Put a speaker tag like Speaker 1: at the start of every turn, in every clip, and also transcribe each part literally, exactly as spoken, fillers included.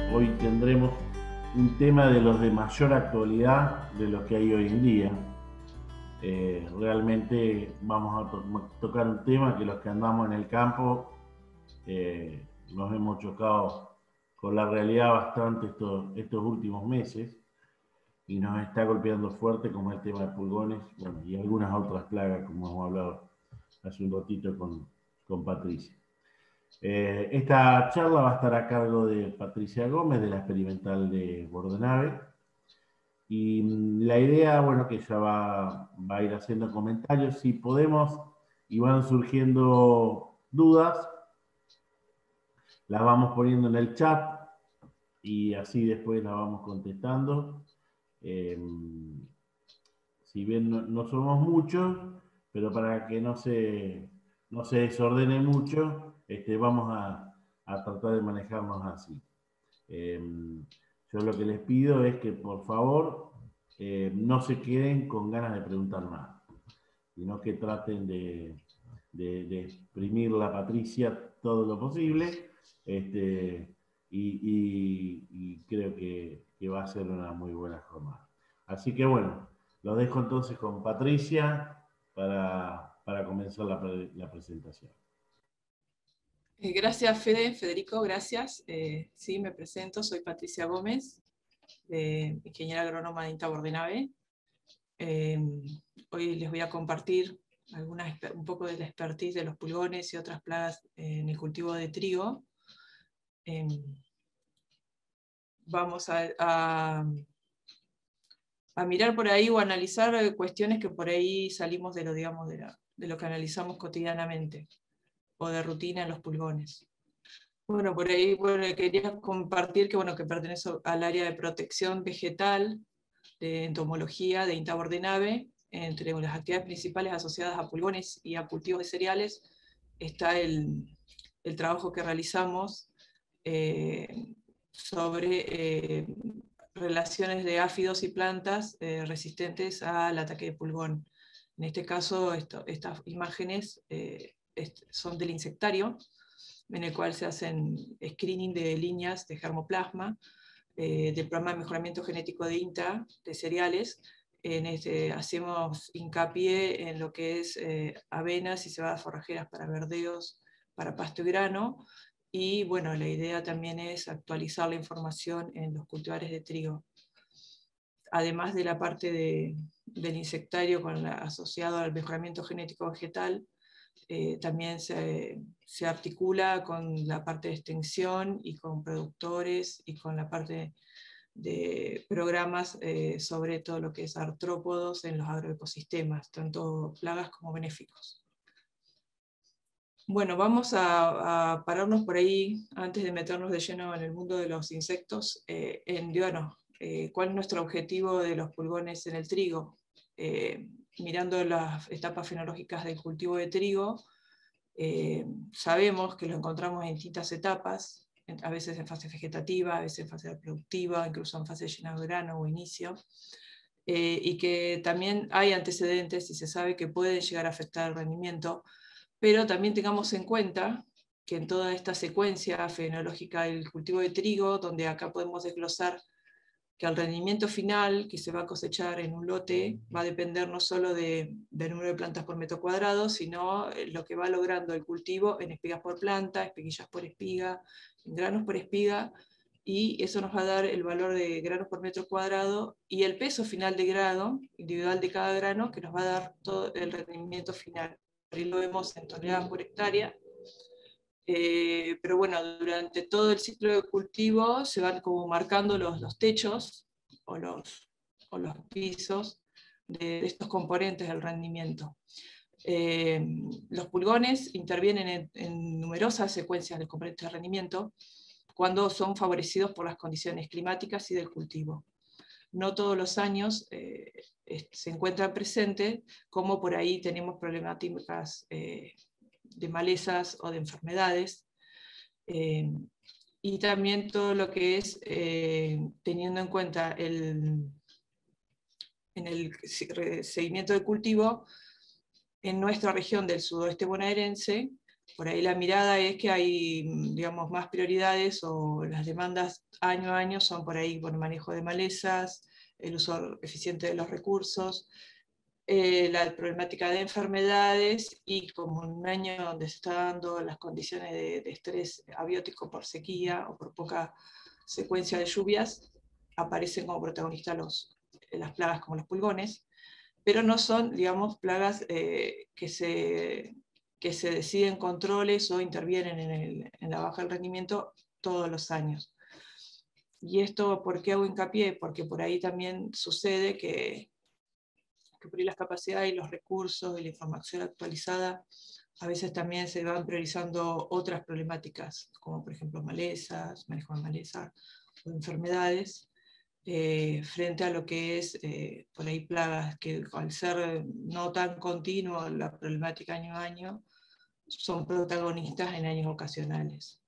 Speaker 1: hoy tendremos un tema de los de mayor actualidad de los que hay hoy en día. Eh, realmente vamos a to tocar un tema que los que andamos en el campo eh, nos hemos chocado con la realidad bastante estos, estos últimos meses y nos está golpeando fuerte, como el tema de pulgones, bueno, y algunas otras plagas, como hemos hablado hace un ratito con, con Patricia. Eh, esta charla va a estar a cargo de Patricia Gómez, de la Experimental de Bordenave, y la idea, bueno, que ella va, va a ir haciendo comentarios, si podemos, y van surgiendo dudas, las vamos poniendo en el chat, y así después las vamos contestando. Eh, si bien no, no somos muchos, pero para que no se, no se desordene mucho, este, vamos a, a tratar de manejarnos así. Eh, yo lo que les pido es que por favor eh, no se queden con ganas de preguntar más, sino que traten de, de, de exprimir la Patricia todo lo posible, este, y, y, y creo que, que va a ser una muy buena jornada. Así que bueno, los dejo entonces con Patricia para, para comenzar la, la presentación.
Speaker 2: Eh, gracias, Fede, Federico, gracias. Eh, sí, me presento, soy Patricia Gómez, de ingeniera agrónoma de INTA Bordenave. Eh, hoy les voy a compartir algunas, un poco de la expertise de los pulgones y otras plagas en el cultivo de trigo. Eh, vamos a, a, a mirar por ahí o analizar cuestiones que por ahí salimos de lo, digamos, de, la, de lo que analizamos cotidianamente o de rutina en los pulgones. Bueno, por ahí bueno, quería compartir que, bueno, que pertenezco al área de protección vegetal, de entomología de INTA Bordenave. Entre las actividades principales asociadas a pulgones y a cultivos de cereales está el, el trabajo que realizamos eh, sobre eh, relaciones de áfidos y plantas eh, resistentes al ataque de pulgón. En este caso, esto, estas imágenes eh, son del insectario, en el cual se hacen screening de líneas de germoplasma eh, del programa de mejoramiento genético de INTA, de cereales. En este, hacemos hincapié en lo que es eh, avenas y cebadas forrajeras para verdeos, para pasto y grano, y bueno, la idea también es actualizar la información en los cultivares de trigo. Además de la parte de, del insectario con la, asociado al mejoramiento genético vegetal, Eh, también se, se articula con la parte de extensión y con productores y con la parte de programas eh, sobre todo lo que es artrópodos en los agroecosistemas, tanto plagas como benéficos. Bueno, vamos a, a pararnos por ahí, antes de meternos de lleno en el mundo de los insectos, eh, en bueno, eh, cuál es nuestro objetivo de los pulgones en el trigo. Eh, mirando las etapas fenológicas del cultivo de trigo, Eh, sabemos que lo encontramos en distintas etapas, a veces en fase vegetativa, a veces en fase reproductiva, incluso en fase de llenado de grano o inicio, eh, y que también hay antecedentes y se sabe que pueden llegar a afectar el rendimiento, pero también tengamos en cuenta que en toda esta secuencia fenológica del cultivo de trigo, donde acá podemos desglosar que el rendimiento final que se va a cosechar en un lote va a depender no solo de, del número de plantas por metro cuadrado, sino lo que va logrando el cultivo en espigas por planta, espiguillas por espiga, en granos por espiga, y eso nos va a dar el valor de granos por metro cuadrado y el peso final de grado, individual de cada grano, que nos va a dar todo el rendimiento final. Ahí lo vemos en toneladas por hectárea. Eh, pero bueno, durante todo el ciclo de cultivo se van como marcando los, los techos o los, o los pisos de, de estos componentes del rendimiento. Eh, los pulgones intervienen en, en numerosas secuencias de componentes de rendimiento cuando son favorecidos por las condiciones climáticas y del cultivo. No todos los años eh, se encuentran presentes, como por ahí tenemos problemáticas eh, de malezas o de enfermedades, eh, y también todo lo que es eh, teniendo en cuenta el, en el seguimiento del cultivo en nuestra región del sudoeste bonaerense, Por ahí la mirada es que hay, digamos, más prioridades, o las demandas año a año son por ahí por el manejo de malezas, el uso eficiente de los recursos, eh, la problemática de enfermedades, y como en un año donde se están dando las condiciones de, de estrés abiótico por sequía o por poca secuencia de lluvias, aparecen como protagonistas los, las plagas como los pulgones, pero no son, digamos, plagas eh, que, se, que se deciden controles o intervienen en, el, en la baja del rendimiento todos los años. Y esto, ¿por qué hago hincapié? Porque por ahí también sucede que, que por ahí las capacidades y los recursos y la información actualizada a veces también se van priorizando otras problemáticas, como por ejemplo malezas, manejo de malezas o enfermedades, Eh, frente a lo que es eh, por ahí plagas que, al ser no tan continuo la problemática año a año, son protagonistas en años ocasionales.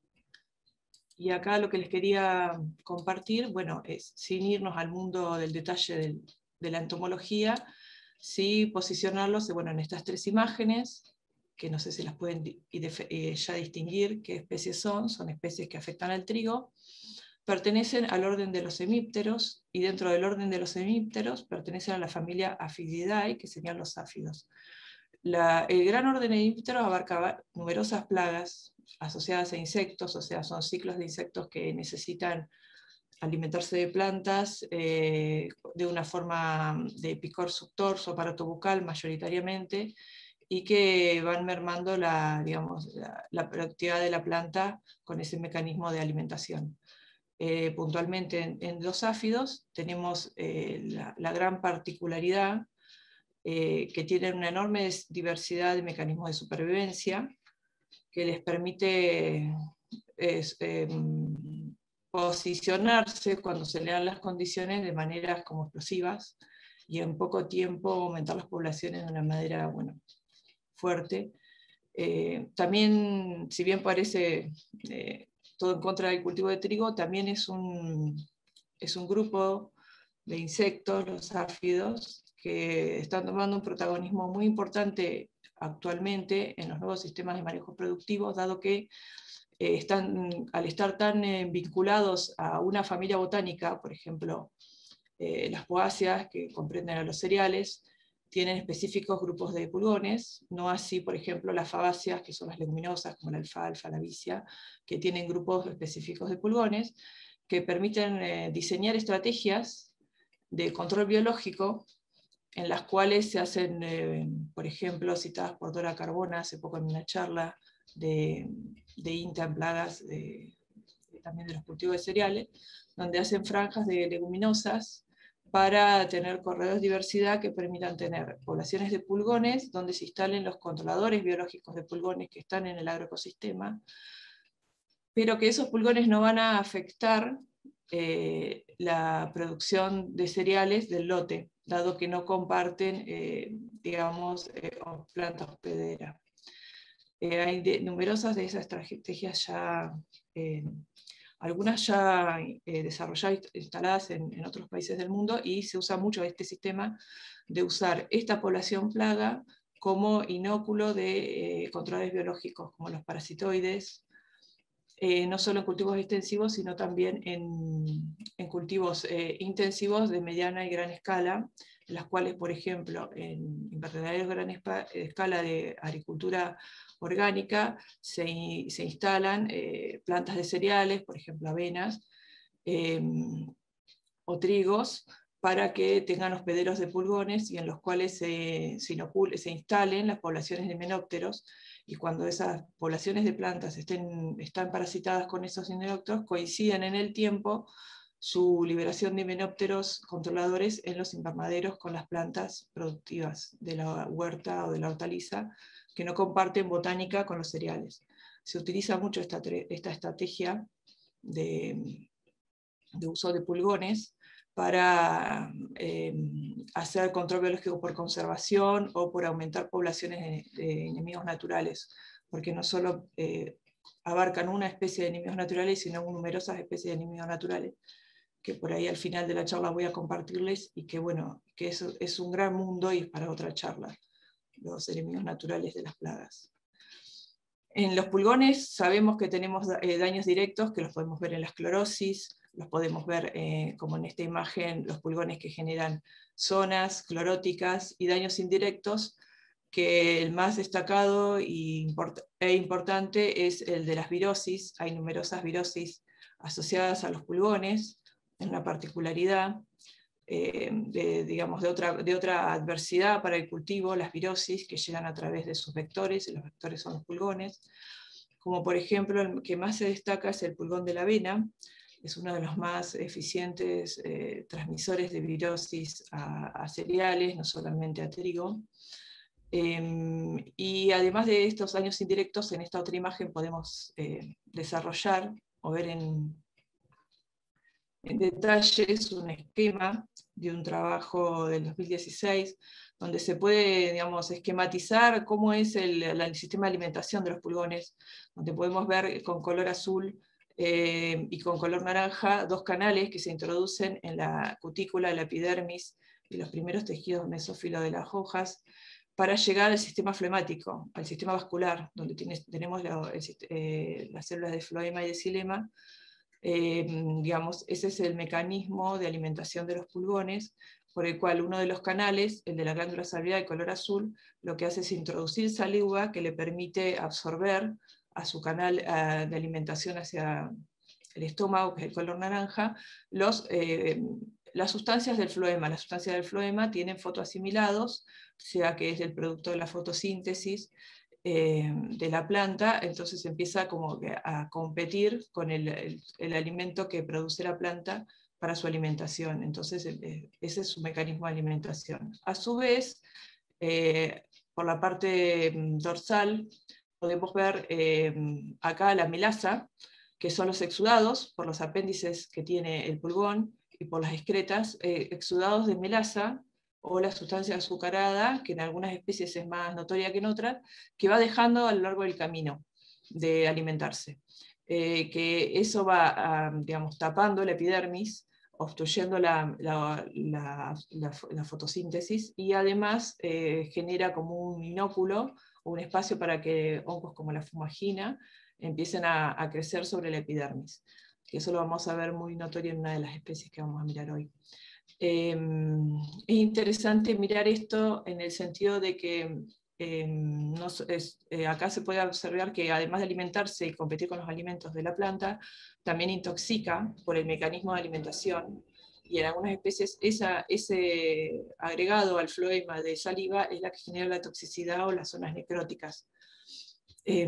Speaker 2: Y acá lo que les quería compartir, bueno, es, sin irnos al mundo del detalle del, de la entomología, sí posicionarlos bueno, en estas tres imágenes, que no sé si las pueden ya distinguir qué especies son, son especies que afectan al trigo, pertenecen al orden de los hemípteros, y dentro del orden de los hemípteros pertenecen a la familia Aphididae, que serían los áfidos. La, el gran orden de hemípteros abarcaba numerosas plagas asociadas a insectos, o sea, son ciclos de insectos que necesitan alimentarse de plantas eh, de una forma de picor subtorso, aparato bucal mayoritariamente, y que van mermando la, digamos, la, la productividad de la planta con ese mecanismo de alimentación. Eh, puntualmente en, en los áfidos tenemos eh, la, la gran particularidad eh, que tienen una enorme diversidad de mecanismos de supervivencia que les permite es, eh, posicionarse cuando se le dan las condiciones de maneras como explosivas, y en poco tiempo aumentar las poblaciones de una manera bueno, fuerte. Eh, también, si bien parece eh, todo en contra del cultivo de trigo, también es un, es un grupo de insectos, los áfidos, que están tomando un protagonismo muy importante actualmente en los nuevos sistemas de manejo productivos, dado que eh, están, al estar tan eh, vinculados a una familia botánica, por ejemplo, eh, las poáceas, que comprenden a los cereales, tienen específicos grupos de pulgones, no así, por ejemplo, las fabáceas, que son las leguminosas, como la alfalfa, la vicia, que tienen grupos específicos de pulgones, que permiten eh, diseñar estrategias de control biológico, en las cuales se hacen, eh, por ejemplo, citadas por Dora Carbona hace poco en una charla de, de INTA en plagas, de, de, también de los cultivos de cereales, donde hacen franjas de leguminosas para tener corredores de diversidad que permitan tener poblaciones de pulgones donde se instalen los controladores biológicos de pulgones que están en el agroecosistema, pero que esos pulgones no van a afectar eh, la producción de cereales del lote, dado que no comparten, eh, digamos, eh, plantas hospederas. Eh, hay de, numerosas de esas estrategias ya, eh, algunas ya eh, desarrolladas, instaladas en, en otros países del mundo, y se usa mucho este sistema de usar esta población plaga como inóculo de eh, controles biológicos, como los parasitoides, Eh, no solo en cultivos extensivos, sino también en, en cultivos eh, intensivos de mediana y gran escala, en las cuales, por ejemplo, en invernaderos de gran escala de agricultura orgánica, se, se instalan eh, plantas de cereales, por ejemplo, avenas eh, o trigos, para que tengan hospederos de pulgones, y en los cuales se, se, inocule, se instalen las poblaciones de himenópteros, y cuando esas poblaciones de plantas estén, están parasitadas con esos himenópteros, coinciden en el tiempo su liberación de himenópteros controladores en los invernaderos con las plantas productivas de la huerta o de la hortaliza, que no comparten botánica con los cereales. Se utiliza mucho esta, esta estrategia de, de uso de pulgones para eh, hacer control biológico por conservación o por aumentar poblaciones de, de enemigos naturales, porque no solo eh, abarcan una especie de enemigos naturales, sino numerosas especies de enemigos naturales, que por ahí al final de la charla voy a compartirles, y que bueno, que eso es un gran mundo y es para otra charla, los enemigos naturales de las plagas. En los pulgones sabemos que tenemos eh, daños directos, que los podemos ver en la esclerosis, los podemos ver eh, como en esta imagen, los pulgones que generan zonas cloróticas, y daños indirectos, que el más destacado e importante es el de las virosis. Hay numerosas virosis asociadas a los pulgones, en una particularidad eh, de, digamos, de, otra, de otra adversidad para el cultivo, las virosis, que llegan a través de sus vectores, y los vectores son los pulgones, como por ejemplo el que más se destaca es el pulgón de la avena. Es uno de los más eficientes eh, transmisores de virosis a, a cereales, no solamente a trigo. Eh, y además de estos daños indirectos, en esta otra imagen podemos eh, desarrollar o ver en, en detalles un esquema de un trabajo del dos mil dieciséis, donde se puede, digamos, esquematizar cómo es el, el sistema de alimentación de los pulgones, donde podemos ver con color azul eh, y con color naranja dos canales que se introducen en la cutícula, la epidermis y los primeros tejidos mesófilos de las hojas, para llegar al sistema flemático, al sistema vascular, donde tiene, tenemos la, el, eh, las células de floema y de xilema. Eh, digamos, ese es el mecanismo de alimentación de los pulgones, por el cual uno de los canales, el de la glándula salivar de color azul, lo que hace es introducir saliva que le permite absorber a su canal uh, de alimentación hacia el estómago, que es el color naranja, los, eh, las sustancias del floema. Las sustancias del floema tienen fotoasimilados, o sea que es el producto de la fotosíntesis eh, de la planta, entonces empieza como que a competir con el, el, el alimento que produce la planta para su alimentación. Entonces eh, ese es su mecanismo de alimentación. A su vez, eh, por la parte dorsal, podemos ver eh, acá la melasa, que son los exudados, por los apéndices que tiene el pulgón, y por las excretas, eh, exudados de melasa, o la sustancia azucarada, que en algunas especies es más notoria que en otras, que va dejando a lo largo del camino de alimentarse. Eh, que eso va, a, digamos, tapando la epidermis, obstruyendo la, la, la, la, la fotosíntesis, y además eh, genera como un inóculo, o un espacio para que hongos como la fumagina empiecen a, a crecer sobre la epidermis. Que eso lo vamos a ver muy notorio en una de las especies que vamos a mirar hoy. Eh, es interesante mirar esto en el sentido de que eh, no, es, eh, acá se puede observar que además de alimentarse y competir con los alimentos de la planta, también intoxica por el mecanismo de alimentación, y en algunas especies esa, ese agregado al floema de saliva es la que genera la toxicidad o las zonas necróticas. Eh,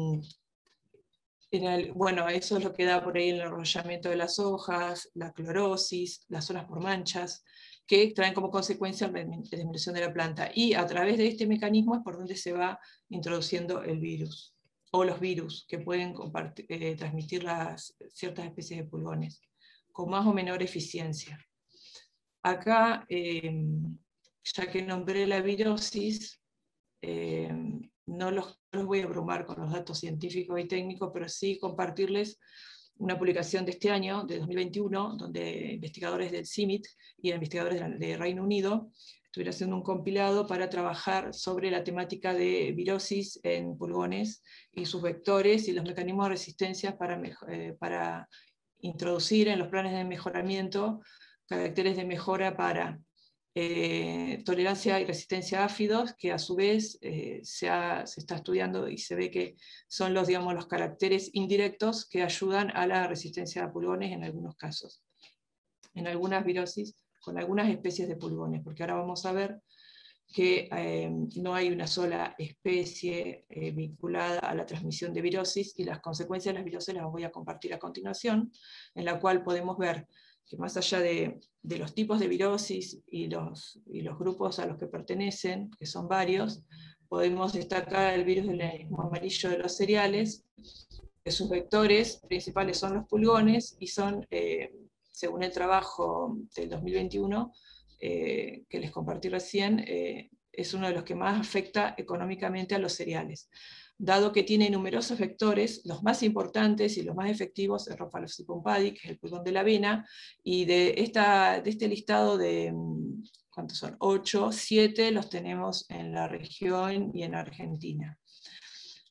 Speaker 2: En el, bueno, eso es lo que da por ahí el enrollamiento de las hojas, la clorosis, las zonas por manchas, que traen como consecuencia la disminución de la planta. Y a través de este mecanismo es por donde se va introduciendo el virus, o los virus, que pueden eh, transmitir las, ciertas especies de pulgones, con más o menor eficiencia. Acá, eh, ya que nombré la virosis, eh, no los, no los voy a abrumar con los datos científicos y técnicos, pero sí compartirles una publicación de este año, de dos mil veintiuno, donde investigadores del C I M I T y investigadores de, de Reino Unido estuvieron haciendo un compilado para trabajar sobre la temática de virosis en pulgones y sus vectores y los mecanismos de resistencia para, eh, para introducir en los planes de mejoramiento caracteres de mejora para Eh, tolerancia y resistencia a áfidos, que a su vez eh, se, ha, se está estudiando y se ve que son los, digamos, los caracteres indirectos que ayudan a la resistencia a pulgones en algunos casos, en algunas virosis, con algunas especies de pulgones, porque ahora vamos a ver que eh, no hay una sola especie eh, vinculada a la transmisión de virosis, y las consecuencias de las virosis las voy a compartir a continuación, en la cual podemos ver que más allá de, de los tipos de virosis y los, y los grupos a los que pertenecen, que son varios, podemos destacar el virus del enanismo amarillo de los cereales, que sus vectores principales son los pulgones, y son, eh, según el trabajo del dos mil veintiuno, eh, que les compartí recién, eh, es uno de los que más afecta económicamente a los cereales, dado que tiene numerosos vectores. Los más importantes y los más efectivos es Rhophalocys pumpadi, que es el pulgón de la avena, y de, esta, de este listado de, ¿cuántos son? ocho, siete los tenemos en la región y en Argentina.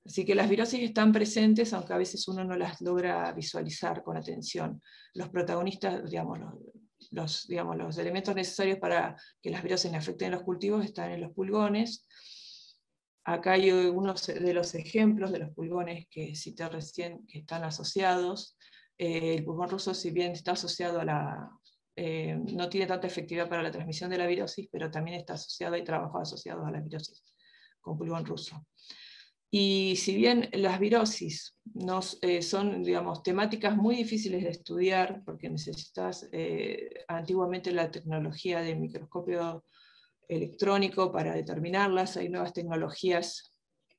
Speaker 2: Así que las virosis están presentes, aunque a veces uno no las logra visualizar con atención. Los protagonistas, digamos, los, los, digamos, los elementos necesarios para que las virosis afecten los cultivos están en los pulgones. Acá hay unos de los ejemplos de los pulgones que cité recién, que están asociados. Eh, el pulgón ruso, si bien está asociado a la... Eh, no tiene tanta efectividad para la transmisión de la virosis, pero también está asociado, hay trabajos asociados a la virosis con pulgón ruso. Y si bien las virosis nos, eh, son, digamos, temáticas muy difíciles de estudiar, porque necesitas eh, antiguamente la tecnología de microscopio electrónico para determinarlas, hay nuevas tecnologías,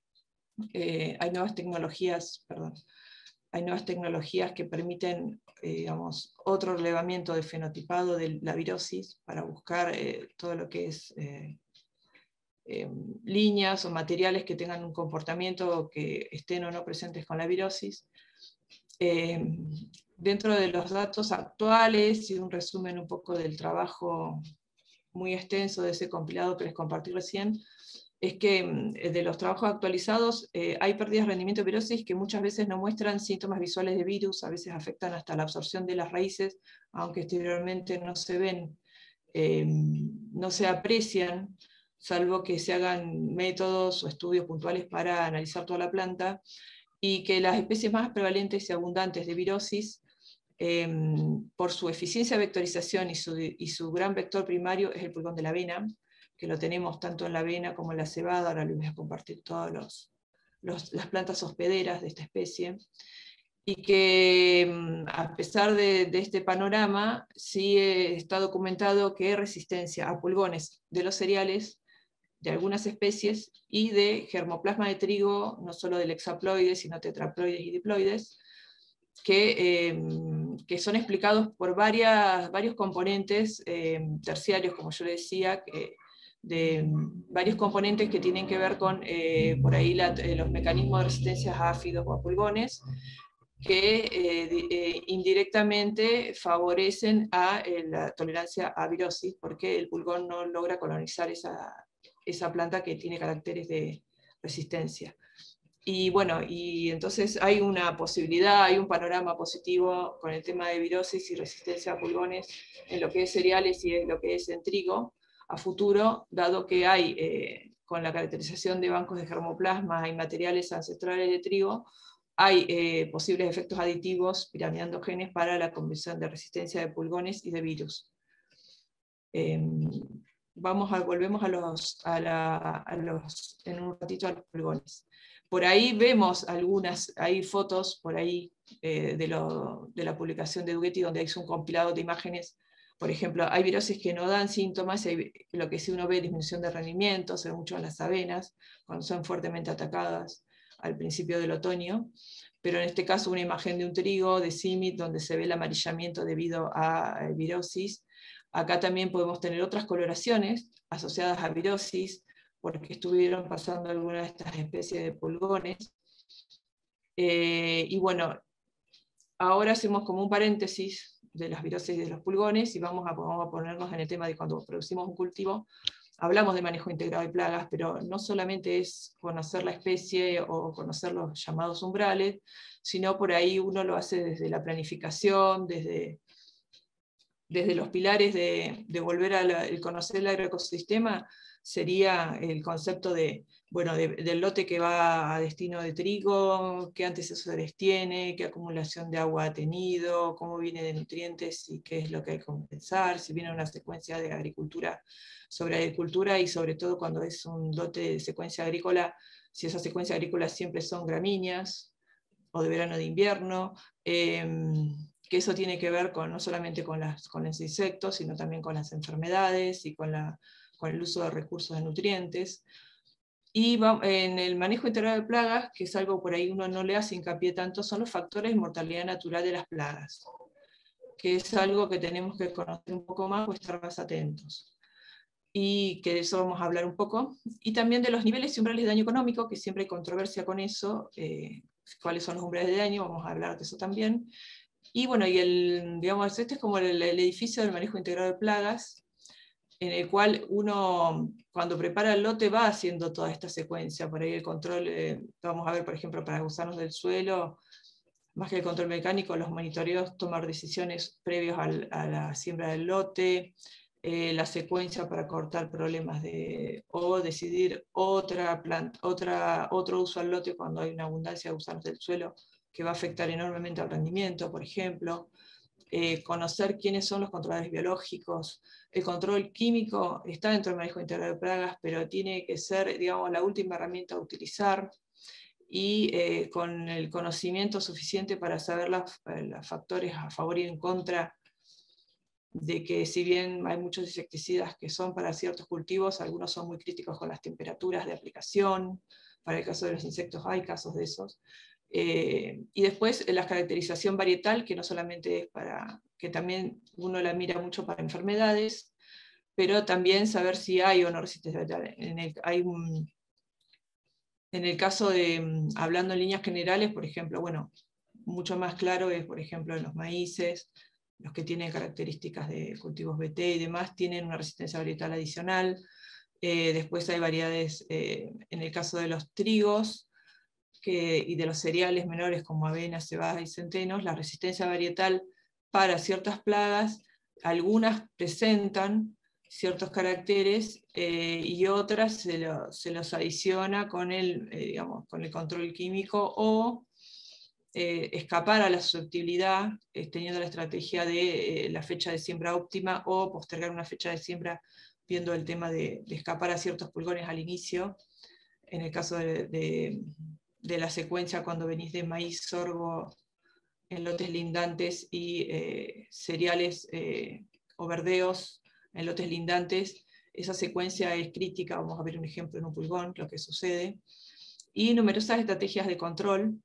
Speaker 2: eh, hay nuevas tecnologías, perdón, hay nuevas tecnologías que permiten, eh, digamos, otro relevamiento de fenotipado de la virosis para buscar eh, todo lo que es eh, eh, líneas o materiales que tengan un comportamiento que estén o no presentes con la virosis. Eh, dentro de los datos actuales y un resumen un poco del trabajo muy extenso de ese compilado que les compartí recién, es que de los trabajos actualizados eh, hay pérdidas de rendimiento de virosis que muchas veces no muestran síntomas visuales de virus, a veces afectan hasta la absorción de las raíces, aunque exteriormente no se ven, eh, no se aprecian, salvo que se hagan métodos o estudios puntuales para analizar toda la planta, y que las especies más prevalentes y abundantes de virosis, eh, por su eficiencia de vectorización y su, y su gran vector primario, es el pulgón de la avena, que lo tenemos tanto en la avena como en la cebada. Ahora les voy a compartir todas los, los, las plantas hospederas de esta especie, y que a pesar de, de este panorama, sí está documentado que hay resistencia a pulgones de los cereales, de algunas especies, y de germoplasma de trigo, no solo del hexaploides, sino tetraploides y diploides, que, eh, que son explicados por varias, varios componentes eh, terciarios, como yo le decía, que, de varios componentes que tienen que ver con eh, por ahí la, los mecanismos de resistencia a áfidos o a pulgones, que eh, eh, indirectamente favorecen a eh, la tolerancia a virosis, porque el pulgón no logra colonizar esa, esa planta que tiene caracteres de resistencia. Y bueno, y entonces hay una posibilidad, hay un panorama positivo con el tema de virosis y resistencia a pulgones en lo que es cereales y en lo que es en trigo a futuro, dado que hay, eh, con la caracterización de bancos de germoplasma y materiales ancestrales de trigo, hay eh, posibles efectos aditivos piramidando genes para la conversión de resistencia de pulgones y de virus. Eh, vamos a, volvemos a los, a la, a los, en un ratito a los pulgones. Por ahí vemos algunas, hay fotos por ahí eh, de, lo, de la publicación de Dugetti, donde hay un compilado de imágenes. Por ejemplo, hay virosis que no dan síntomas, hay, lo que sí uno ve disminución de rendimiento, se ve mucho en las avenas, cuando son fuertemente atacadas al principio del otoño, pero en este caso una imagen de un trigo, de cimit, donde se ve el amarillamiento debido a virosis. Acá también podemos tener otras coloraciones asociadas a virosis, porque estuvieron pasando algunas de estas especies de pulgones. Eh, y bueno, ahora hacemos como un paréntesis de las virosis y de los pulgones, y vamos a, vamos a ponernos en el tema de cuando producimos un cultivo. Hablamos de manejo integrado de plagas, pero no solamente es conocer la especie o conocer los llamados umbrales, sino por ahí uno lo hace desde la planificación, desde, desde los pilares de, de volver a conocer el agroecosistema, sería el concepto de, bueno, de, del lote que va a destino de trigo, qué antecesores tiene, qué acumulación de agua ha tenido, cómo viene de nutrientes y qué es lo que hay que compensar, si viene una secuencia de agricultura sobre agricultura, y sobre todo cuando es un lote de secuencia agrícola, si esa secuencia agrícola siempre son gramíneas o de verano de invierno, eh, que eso tiene que ver con, no solamente con, las, con los insectos, sino también con las enfermedades y con, la, con el uso de recursos de nutrientes. Y va, en el manejo integrado de plagas, que es algo por ahí uno no le hace hincapié tanto, son los factores de mortalidad natural de las plagas, que es algo que tenemos que conocer un poco más o estar más atentos. Y que de eso vamos a hablar un poco. Y también de los niveles y umbrales de daño económico, que siempre hay controversia con eso, eh, cuáles son los umbrales de daño, vamos a hablar de eso también. Y bueno, y el, digamos, este es como el, el edificio del manejo integrado de plagas. en el cual uno, cuando prepara el lote, va haciendo toda esta secuencia. Por ahí el control, eh, vamos a ver, por ejemplo, para gusanos del suelo, más que el control mecánico, los monitoreos, tomar decisiones previos al, a la siembra del lote, eh, la secuencia para cortar problemas de, o decidir otra planta, otra, otro uso al lote cuando hay una abundancia de gusanos del suelo que va a afectar enormemente al rendimiento, por ejemplo. Eh, conocer quiénes son los controladores biológicos. El control químico está dentro del manejo integral de plagas, pero tiene que ser, digamos, la última herramienta a utilizar, y eh, con el conocimiento suficiente para saber los factores a favor y en contra, de que si bien hay muchos insecticidas que son para ciertos cultivos, algunos son muy críticos con las temperaturas de aplicación. Para el caso de los insectos hay casos de esos. Eh, y después la caracterización varietal, que no solamente es para, que también uno la mira mucho para enfermedades, pero también saber si hay o no resistencia varietal. En el, hay un, en el caso de, hablando en líneas generales, por ejemplo, bueno, mucho más claro es, por ejemplo, en los maíces, los que tienen características de cultivos B T y demás, tienen una resistencia varietal adicional. Eh, después hay variedades, eh, en el caso de los trigos, que, y de los cereales menores como avena, cebada y centenos, la resistencia varietal para ciertas plagas, algunas presentan ciertos caracteres eh, y otras se, lo, se los adiciona con el, eh, digamos, con el control químico, o eh, escapar a la susceptibilidad eh, teniendo la estrategia de eh, la fecha de siembra óptima, o postergar una fecha de siembra viendo el tema de, de escapar a ciertos pulgones al inicio, en el caso de, de de la secuencia cuando venís de maíz, sorgo en lotes lindantes y eh, cereales eh, o verdeos en lotes lindantes. Esa secuencia es crítica, vamos a ver un ejemplo en un pulgón, lo que sucede. Y numerosas estrategias de control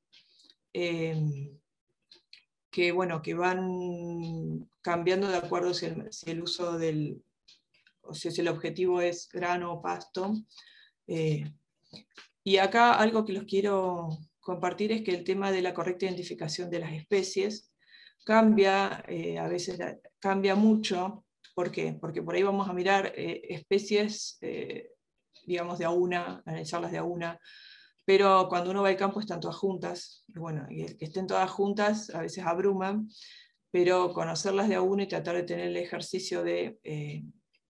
Speaker 2: eh, que, bueno, que van cambiando de acuerdo si el, si el uso del, o si el objetivo es grano o pasto. Eh, Y acá algo que los quiero compartir es que el tema de la correcta identificación de las especies cambia, eh, a veces cambia mucho. ¿Por qué? Porque por ahí vamos a mirar eh, especies, eh, digamos, de a una, analizarlas de a una, pero cuando uno va al campo están todas juntas, y bueno, y el que estén todas juntas a veces abruman, pero conocerlas de a una y tratar de tener el ejercicio de, eh,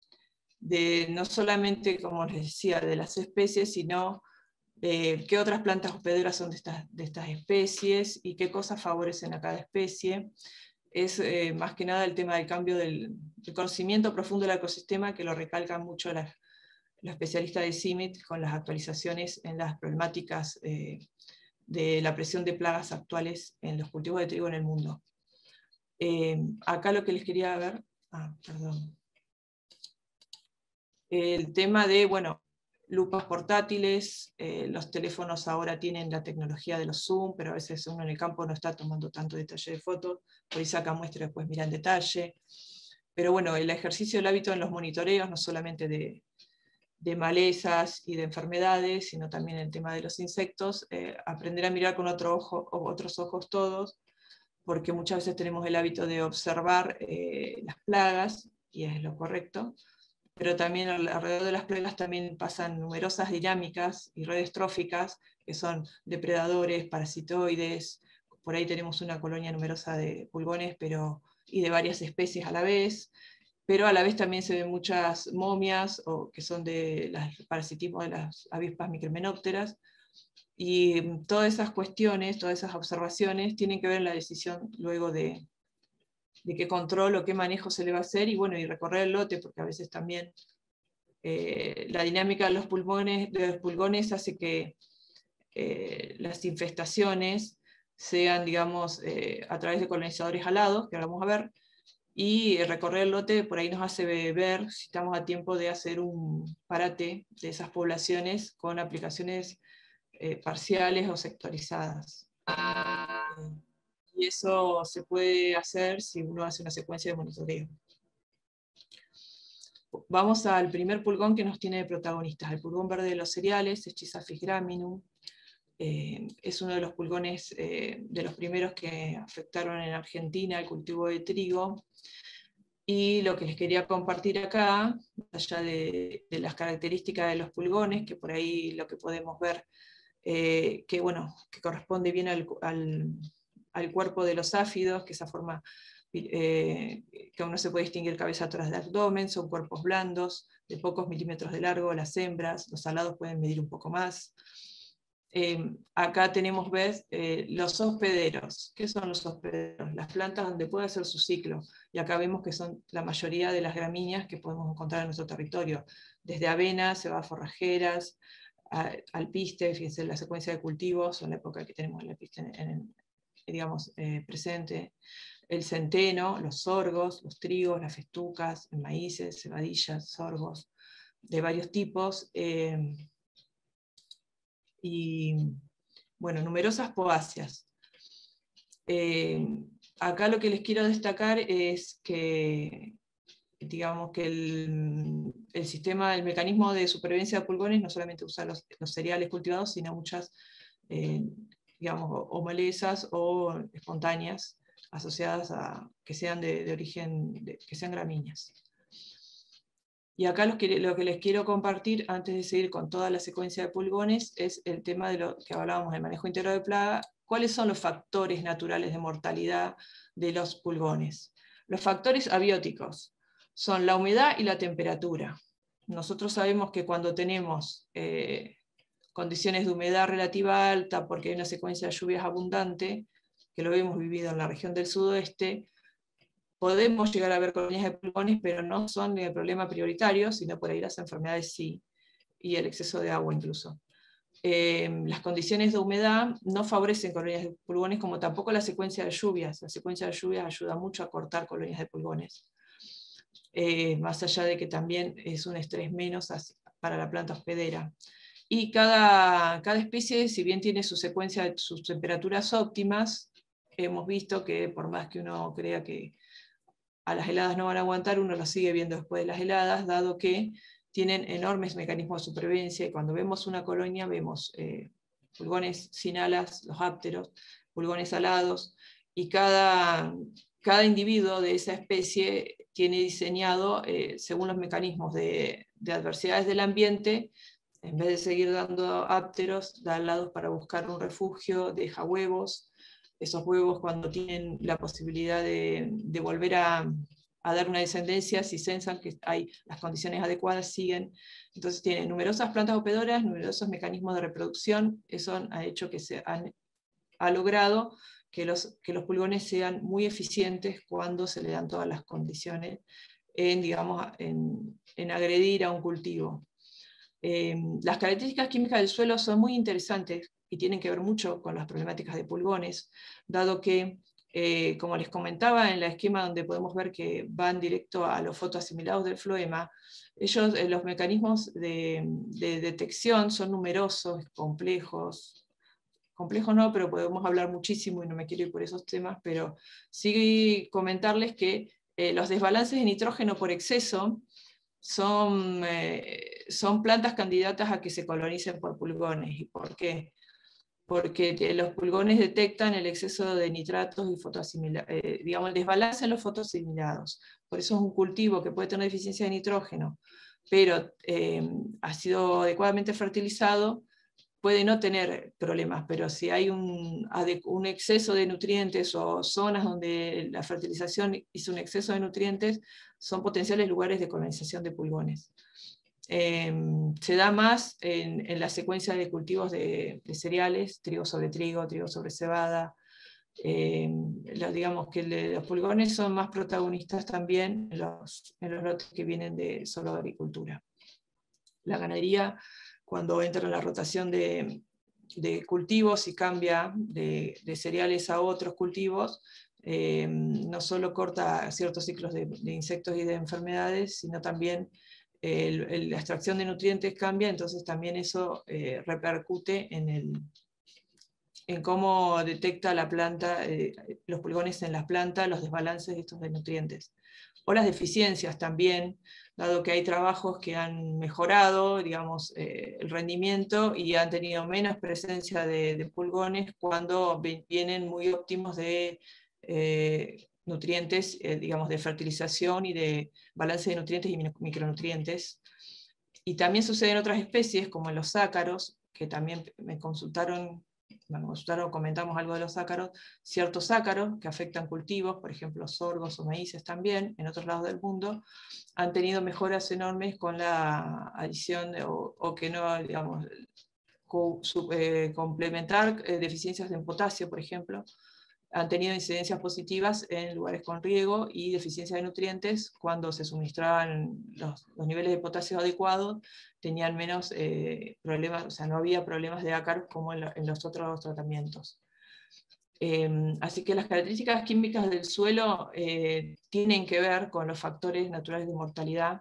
Speaker 2: de no solamente, como les decía, de las especies, sino Eh, qué otras plantas hospederas son de estas, de estas especies y qué cosas favorecen a cada especie. Es eh, más que nada el tema del cambio del, del conocimiento profundo del ecosistema, que lo recalcan mucho las, los especialistas de C I M I T con las actualizaciones en las problemáticas eh, de la presión de plagas actuales en los cultivos de trigo en el mundo. Eh, acá lo que les quería ver, ah, perdón, el tema de, bueno, lupas portátiles, eh, los teléfonos ahora tienen la tecnología de los zoom, pero a veces uno en el campo no está tomando tanto detalle de fotos, por ahí saca muestra y después mira en detalle. Pero bueno, el ejercicio del hábito en los monitoreos, no solamente de, de malezas y de enfermedades, sino también el tema de los insectos, eh, aprender a mirar con otro ojo, o otros ojos todos, porque muchas veces tenemos el hábito de observar eh, las plagas, y es lo correcto, pero también alrededor de las plagas también pasan numerosas dinámicas y redes tróficas, que son depredadores, parasitoides. Por ahí tenemos una colonia numerosa de pulgones, pero, y de varias especies a la vez, pero a la vez también se ven muchas momias, o que son de las parasitismo de las avispas micromenópteras, y todas esas cuestiones, todas esas observaciones tienen que ver en la decisión luego de, de qué control o qué manejo se le va a hacer, y bueno, y recorrer el lote, porque a veces también eh, la dinámica de los pulmones, de los pulgones hace que eh, las infestaciones sean, digamos, eh, a través de colonizadores alados, que ahora vamos a ver, y recorrer el lote por ahí nos hace ver si estamos a tiempo de hacer un parate de esas poblaciones con aplicaciones eh, parciales o sectorizadas. Y eso se puede hacer si uno hace una secuencia de monitoreo. Vamos al primer pulgón que nos tiene de protagonistas, el pulgón verde de los cereales, Schizapis graminum. Eh, es uno de los pulgones eh, de los primeros que afectaron en Argentina el cultivo de trigo. Y lo que les quería compartir acá, allá de, de las características de los pulgones, que por ahí lo que podemos ver, eh, que, bueno, que corresponde bien al, al, al cuerpo de los áfidos, que esa forma eh, que aún no se puede distinguir cabeza atrás del abdomen, son cuerpos blandos, de pocos milímetros de largo, las hembras, los alados pueden medir un poco más. Eh, acá tenemos, ves, eh, los hospederos. ¿Qué son los hospederos? Las plantas donde puede hacer su ciclo. Y acá vemos que son la mayoría de las gramíneas que podemos encontrar en nuestro territorio. Desde avena, cebas forrajeras, a, alpiste, fíjense la secuencia de cultivos, en la época que tenemos el alpiste en, en, digamos, eh, presente. El centeno, los sorgos, los trigos, las festucas, maíces, cebadillas, sorgos, de varios tipos. Eh, y bueno, numerosas poáceas. Eh, acá lo que les quiero destacar es que, digamos, que el, el sistema, el mecanismo de supervivencia de pulgones no solamente usa los, los cereales cultivados, sino muchas, eh, digamos, o malezas o espontáneas asociadas a que sean de, de origen, de, que sean gramíneas. Y acá lo que, lo que les quiero compartir, antes de seguir con toda la secuencia de pulgones, es el tema de lo que hablábamos del manejo íntegro de plaga. ¿Cuáles son los factores naturales de mortalidad de los pulgones? Los factores abióticos son la humedad y la temperatura. Nosotros sabemos que cuando tenemos eh, condiciones de humedad relativa alta, porque hay una secuencia de lluvias abundante, que lo hemos vivido en la región del sudoeste, podemos llegar a ver colonias de pulgones, pero no son el problema prioritario, sino por ahí las enfermedades sí, y el exceso de agua incluso. Eh, las condiciones de humedad no favorecen colonias de pulgones, como tampoco la secuencia de lluvias. La secuencia de lluvias ayuda mucho a cortar colonias de pulgones. Eh, más allá de que también es un estrés menos para la planta hospedera. Y cada, cada especie, si bien tiene su secuencia, sus temperaturas óptimas, hemos visto que por más que uno crea que a las heladas no van a aguantar, uno las sigue viendo después de las heladas, dado que tienen enormes mecanismos de supervivencia, y cuando vemos una colonia vemos eh, pulgones sin alas, los ápteros, pulgones alados, y cada, cada individuo de esa especie tiene diseñado, eh, según los mecanismos de, de adversidades del ambiente, en vez de seguir dando ápteros, da alados para buscar un refugio, deja huevos. Esos huevos, cuando tienen la posibilidad de, de volver a, a dar una descendencia, si censan que hay las condiciones adecuadas, siguen. Entonces tienen numerosas plantas hospedoras, numerosos mecanismos de reproducción. Eso ha hecho que se han, ha logrado que los, que los pulgones sean muy eficientes cuando se le dan todas las condiciones en, digamos, en, en agredir a un cultivo. Eh, las características químicas del suelo son muy interesantes y tienen que ver mucho con las problemáticas de pulgones, dado que, eh, como les comentaba en el esquema donde podemos ver que van directo a los fotoasimilados del floema, ellos, eh, los mecanismos de, de detección son numerosos, complejos, complejos no, pero podemos hablar muchísimo y no me quiero ir por esos temas, pero sí comentarles que eh, los desbalances de nitrógeno por exceso son, eh, son plantas candidatas a que se colonicen por pulgones. ¿Y por qué? Porque los pulgones detectan el exceso de nitratos y fotoasimila, eh, digamos, el desbalance en los fotoasimilados. Por eso es un cultivo que puede tener deficiencia de nitrógeno, pero eh, ha sido adecuadamente fertilizado, puede no tener problemas, pero si hay un, un exceso de nutrientes o zonas donde la fertilización hizo un exceso de nutrientes, son potenciales lugares de colonización de pulgones. Eh, se da más en, en la secuencia de cultivos de, de cereales, trigo sobre trigo, trigo sobre cebada. Eh, los, digamos que le, los pulgones son más protagonistas también en los, en los lotes que vienen de solo de agricultura. La ganadería, cuando entra en la rotación de, de cultivos y cambia de, de cereales a otros cultivos, eh, no solo corta ciertos ciclos de, de insectos y de enfermedades, sino también el, el, la extracción de nutrientes cambia, entonces también eso eh, repercute en, el, en cómo detecta la planta, eh, los pulgones en las plantas, los desbalances de estos de nutrientes. O las deficiencias también, dado que hay trabajos que han mejorado, digamos, eh, el rendimiento y han tenido menos presencia de, de pulgones cuando vienen muy óptimos de, eh, nutrientes, eh, digamos, de fertilización y de balance de nutrientes y micronutrientes. Y también sucede en otras especies, como en los ácaros, que también me consultaron, me consultaron, comentamos algo de los ácaros, ciertos ácaros que afectan cultivos, por ejemplo sorgos o maíces también, en otros lados del mundo, han tenido mejoras enormes con la adición de, o, o que no, digamos, co, sub, eh, complementar eh, deficiencias en potasio, por ejemplo, han tenido incidencias positivas en lugares con riego y deficiencia de nutrientes cuando se suministraban los, los niveles de potasio adecuados, tenían menos eh, problemas, o sea, no había problemas de ácaros como en, lo, en los otros tratamientos. Eh, así que las características químicas del suelo eh, tienen que ver con los factores naturales de mortalidad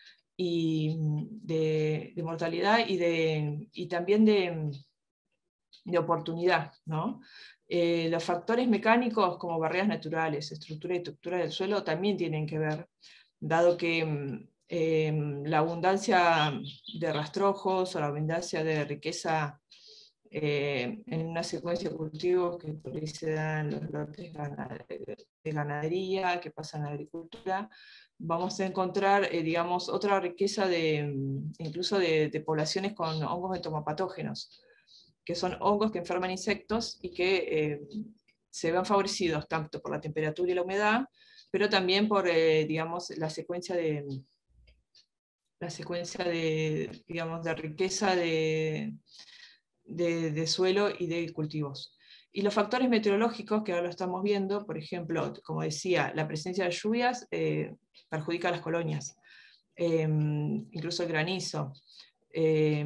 Speaker 2: y de, de mortalidad y, de, y también de, de oportunidad, ¿no? Eh, los factores mecánicos como barreras naturales, estructura y estructura del suelo también tienen que ver, dado que eh, la abundancia de rastrojos o la abundancia de riqueza eh, en una secuencia de cultivos que por ahí se dan los lotes de ganadería, que pasan a la agricultura, vamos a encontrar, eh, digamos, otra riqueza de, incluso de, de poblaciones con hongos entomopatógenos, que son hongos que enferman insectos y que eh, se ven favorecidos tanto por la temperatura y la humedad, pero también por, eh, digamos, la secuencia de la secuencia de, digamos, de riqueza de, de, de suelo y de cultivos. Y los factores meteorológicos, que ahora lo estamos viendo, por ejemplo, como decía, la presencia de lluvias eh, perjudica a las colonias, eh, incluso el granizo. Eh,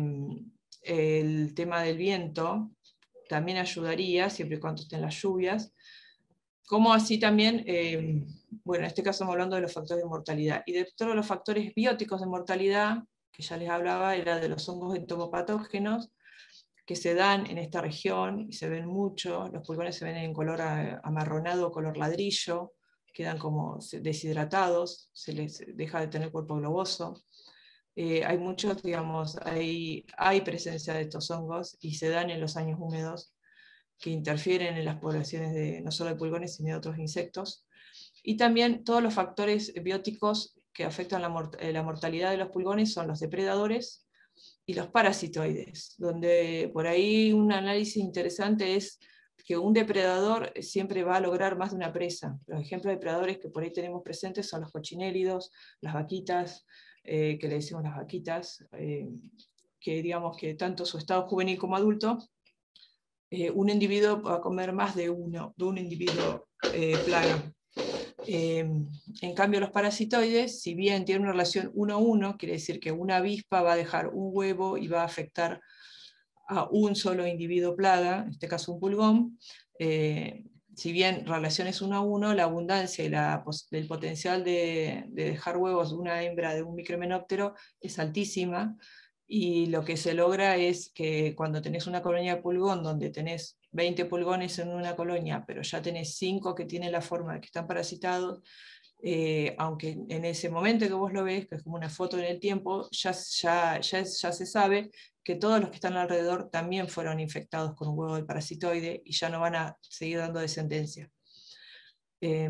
Speaker 2: el tema del viento también ayudaría, siempre y cuando estén las lluvias, como así también, eh, bueno, en este caso estamos hablando de los factores de mortalidad, y de todos los factores bióticos de mortalidad, que ya les hablaba, era de los hongos entomopatógenos, que se dan en esta región, y se ven mucho, los pulgones se ven en color amarronado, color ladrillo, quedan como deshidratados, se les deja de tener cuerpo globoso. Eh, hay muchos, digamos, hay, hay presencia de estos hongos y se dan en los años húmedos que interfieren en las poblaciones de, no solo de pulgones, sino de otros insectos. Y también todos los factores bióticos que afectan la, mort la mortalidad de los pulgones son los depredadores y los parasitoides, donde por ahí un análisis interesante es que un depredador siempre va a lograr más de una presa. Los ejemplos de depredadores que por ahí tenemos presentes son los cochinélidos, las vaquitas, eh, que le decimos las vaquitas, eh, que digamos que tanto su estado juvenil como adulto, eh, un individuo va a comer más de uno, de un individuo eh, plaga. Eh, en cambio los parasitoides, si bien tienen una relación uno a uno, quiere decir que una avispa va a dejar un huevo y va a afectar a un solo individuo plaga, en este caso un pulgón, eh, si bien relaciones uno a uno, la abundancia y la, el potencial de, de dejar huevos de una hembra de un micromenóptero es altísima, y lo que se logra es que cuando tenés una colonia de pulgón donde tenés veinte pulgones en una colonia, pero ya tenés cinco que tienen la forma de que están parasitados, eh, aunque en ese momento que vos lo ves, que es como una foto en el tiempo, ya, ya, ya, ya se sabe que todos los que están alrededor también fueron infectados con un huevo de parasitoide y ya no van a seguir dando descendencia. Eh,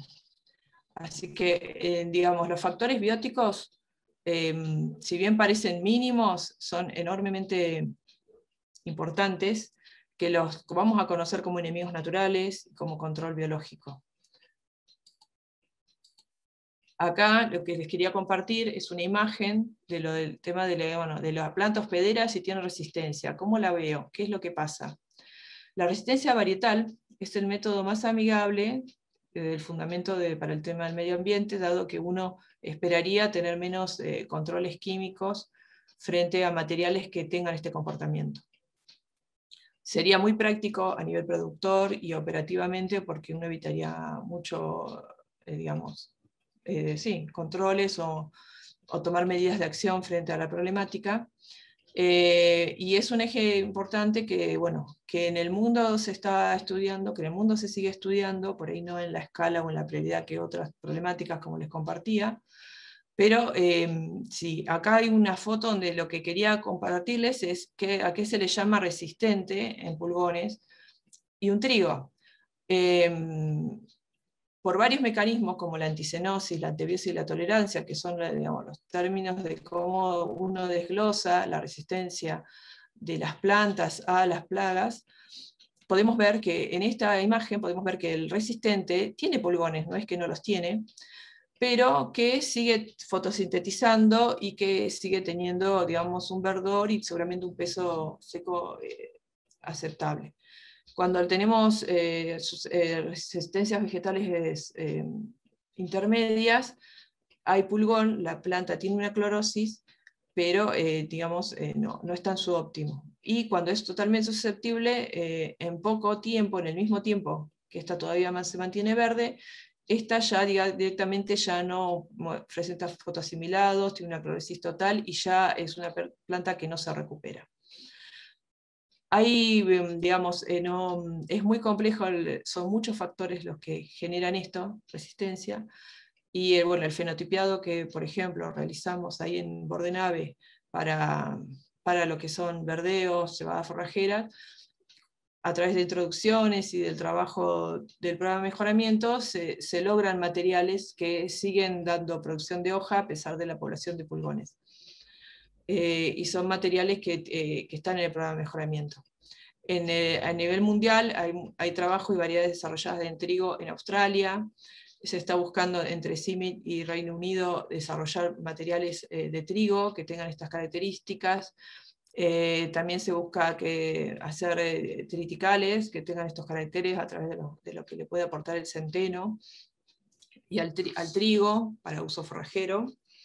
Speaker 2: así que, eh, digamos, los factores bióticos, eh, si bien parecen mínimos, son enormemente importantes, que los vamos a conocer como enemigos naturales, como control biológico. Acá lo que les quería compartir es una imagen de lo del tema de la, bueno, de la planta hospedera si tiene resistencia. ¿Cómo la veo? ¿Qué es lo que pasa? La resistencia varietal es el método más amigable del fundamento de, para el tema del medio ambiente, dado que uno esperaría tener menos eh, controles químicos frente a materiales que tengan este comportamiento. Sería muy práctico a nivel productor y operativamente porque uno evitaría mucho, eh, digamos, eh, sí, controles o, o tomar medidas de acción frente a la problemática. Eh, y es un eje importante que, bueno, que en el mundo se está estudiando, que en el mundo se sigue estudiando, por ahí no en la escala o en la prioridad que otras problemáticas como les compartía, pero eh, sí, acá hay una foto donde lo que quería compartirles es que, a qué se le llama resistente en pulgones y un trigo. Eh, por varios mecanismos como la anticenosis, la antibiosis y la tolerancia, que son, digamos, los términos de cómo uno desglosa la resistencia de las plantas a las plagas, podemos ver que en esta imagen podemos ver que el resistente tiene pulgones, no es que no los tiene, pero que sigue fotosintetizando y que sigue teniendo, digamos, un verdor y seguramente un peso seco eh, aceptable. Cuando tenemos eh, sus, eh, resistencias vegetales eh, intermedias, hay pulgón, la planta tiene una clorosis, pero eh, digamos, eh, no, no está en su óptimo. Y cuando es totalmente susceptible, eh, en poco tiempo, en el mismo tiempo que esta todavía más se mantiene verde, esta ya diga, directamente ya no presenta fotoasimilados, tiene una clorosis total y ya es una planta que no se recupera. Ahí, digamos, eh, no, es muy complejo, son muchos factores los que generan esto, resistencia, y eh, bueno, el fenotipiado que, por ejemplo, realizamos ahí en Bordenave para, para lo que son verdeos, cebadas forrajeras, a través de introducciones y del trabajo del programa de mejoramiento, se, se logran materiales que siguen dando producción de hoja a pesar de la población de pulgones. Eh, y son materiales que, eh, que están en el programa de mejoramiento. En, eh, a nivel mundial hay, hay trabajo y variedades desarrolladas en trigo en Australia. Se está buscando entre C I M I T y Reino Unido desarrollar materiales eh, de trigo que tengan estas características. Eh, también se busca que hacer eh, triticales que tengan estos caracteres a través de lo, de lo que le puede aportar el centeno y al, tri, al trigo para uso forrajero.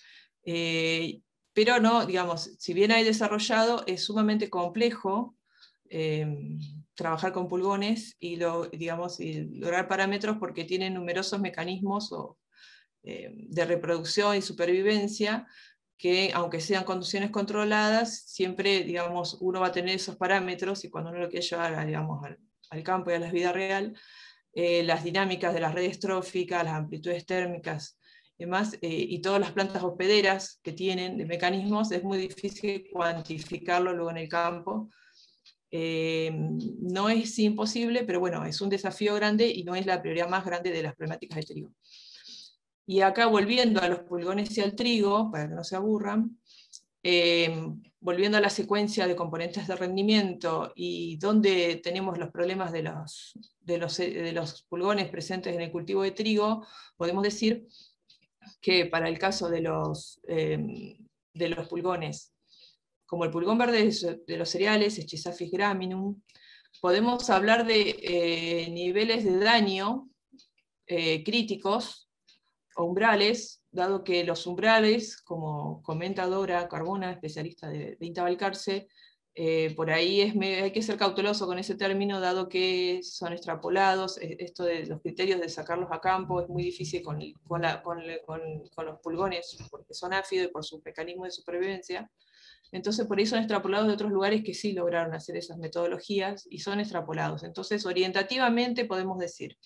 Speaker 2: Eh, pero no, digamos, si bien hay desarrollado, es sumamente complejo eh, trabajar con pulgones y, lo, digamos, y lograr parámetros porque tienen numerosos mecanismos o, eh, de reproducción y supervivencia que, aunque sean condiciones controladas, siempre, digamos, uno va a tener esos parámetros y cuando uno lo quiere llevar a, digamos, al, al campo y a la vida real, eh, las dinámicas de las redes tróficas, las amplitudes térmicas, demás, eh, y todas las plantas hospederas que tienen de mecanismos, es muy difícil cuantificarlo luego en el campo. Eh, no es imposible, pero bueno, es un desafío grande y no es la prioridad más grande de las problemáticas de trigo. Y acá, volviendo a los pulgones y al trigo, para que no se aburran, eh, volviendo a la secuencia de componentes de rendimiento y donde tenemos los problemas de los, de los, de los pulgones presentes en el cultivo de trigo, podemos decir que para el caso de los, eh, de los pulgones, como el pulgón verde de los cereales, Schizapis graminum, podemos hablar de eh, niveles de daño eh, críticos, o umbrales, dado que los umbrales, como comenta Dora Carbona, especialista de, de INTA Balcarce, eh, por ahí es, hay que ser cauteloso con ese término, dado que son extrapolados. Esto de los criterios de sacarlos a campo es muy difícil con, con, la, con, con, con los pulgones, porque son áfidos y por su mecanismo de supervivencia. Entonces, por ahí son extrapolados de otros lugares que sí lograron hacer esas metodologías y son extrapolados. Entonces, orientativamente podemos decir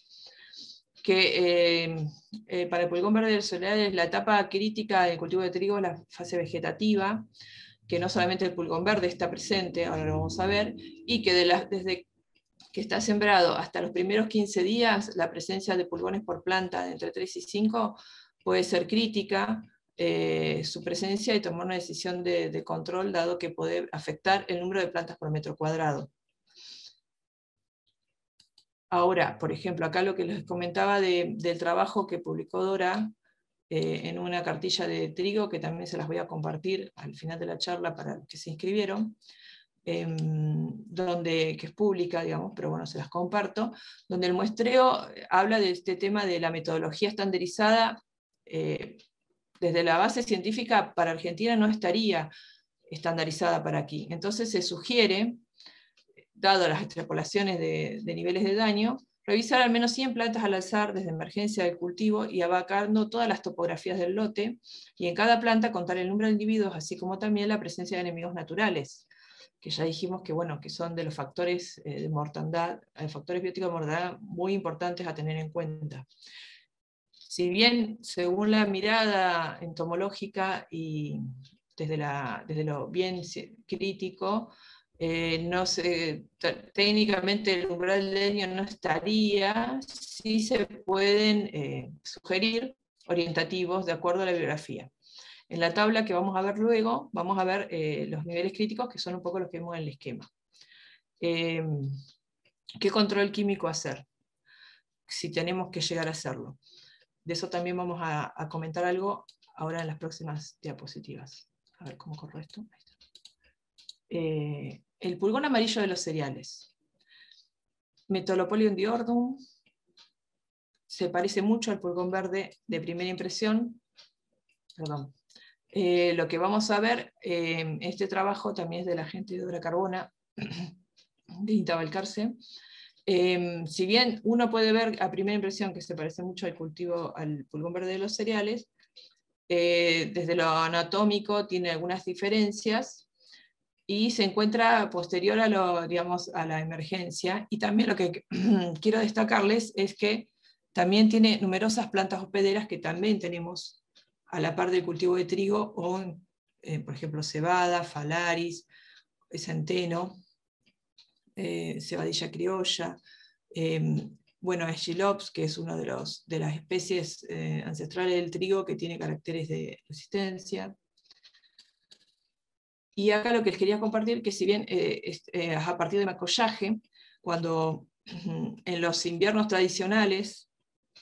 Speaker 2: que eh, eh, para el pulgón verde del cereal la etapa crítica del cultivo de trigo es la fase vegetativa, que no solamente el pulgón verde está presente, ahora lo vamos a ver, y que de la, desde que está sembrado hasta los primeros quince días, la presencia de pulgones por planta de entre tres y cinco puede ser crítica, eh, su presencia, y tomar una decisión de, de control, dado que puede afectar el número de plantas por metro cuadrado. Ahora, por ejemplo, acá lo que les comentaba de, del trabajo que publicó Dora eh, en una cartilla de trigo, que también se las voy a compartir al final de la charla para los que se inscribieron, eh, donde, que es pública, digamos, pero bueno, se las comparto, donde el muestreo habla de este tema de la metodología estandarizada. Eh, desde la base científica para Argentina no estaría estandarizada para aquí. Entonces se sugiere, dado las extrapolaciones de, de niveles de daño, revisar al menos cien plantas al alzar desde emergencia del cultivo y abarcando todas las topografías del lote, y en cada planta contar el número de individuos, así como también la presencia de enemigos naturales, que ya dijimos que, bueno, que son de los factores eh, de mortandad, eh, factores bióticos de mortandad muy importantes a tener en cuenta. Si bien, según la mirada entomológica y desde, la, desde lo bien crítico, Eh, no sé, técnicamente el umbral del daño no estaría, sí se pueden eh, sugerir orientativos de acuerdo a la bibliografía. En la tabla que vamos a ver luego, vamos a ver eh, los niveles críticos, que son un poco los que vemos en el esquema. Eh, ¿Qué control químico hacer? Si tenemos que llegar a hacerlo. De eso también vamos a, a comentar algo ahora en las próximas diapositivas. A ver cómo corro esto. Ahí está. Eh, el pulgón amarillo de los cereales. Metalopolium diordum. Se parece mucho al pulgón verde de primera impresión. Perdón. Eh, lo que vamos a ver, eh, este trabajo también es del agente de hidrocarbona de Intabalcarce. Eh, si bien uno puede ver a primera impresión que se parece mucho al cultivo, al pulgón verde de los cereales, eh, desde lo anatómico tiene algunas diferencias y se encuentra posterior a, lo, digamos, a la emergencia. Y también lo que quiero destacarles es que también tiene numerosas plantas hospederas que también tenemos a la par del cultivo de trigo, o eh, por ejemplo cebada, falaris, centeno, eh, cebadilla criolla, eh, bueno, Aegilops, que es una de, los, de las especies eh, ancestrales del trigo que tiene caracteres de resistencia. Y acá lo que les quería compartir, que si bien eh, es, eh, a partir de macollaje, cuando en los inviernos tradicionales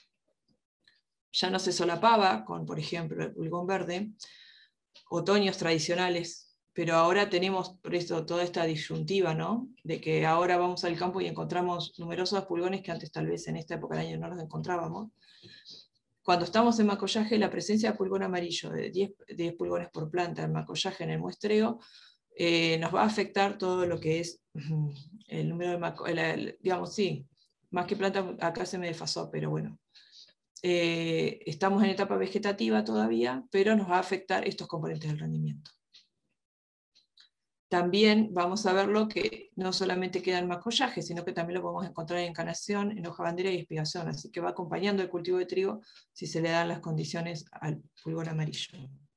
Speaker 2: ya no se solapaba con, por ejemplo, el pulgón verde, otoños tradicionales, pero ahora tenemos por eso toda esta disyuntiva, ¿no? De que ahora vamos al campo y encontramos numerosos pulgones que antes tal vez en esta época del año no los encontrábamos. Cuando estamos en macollaje, la presencia de pulgón amarillo de diez, diez pulgones por planta en macollaje en el muestreo eh, nos va a afectar todo lo que es el número de macollaje, digamos, sí, más que planta, acá se me desfasó, pero bueno. Eh, estamos en etapa vegetativa todavía, pero nos va a afectar estos componentes del rendimiento. También vamos a verlo que no solamente queda en macollaje, sino que también lo podemos encontrar en encarnación, en hoja bandera y espigación, así que va acompañando el cultivo de trigo si se le dan las condiciones al pulgón amarillo.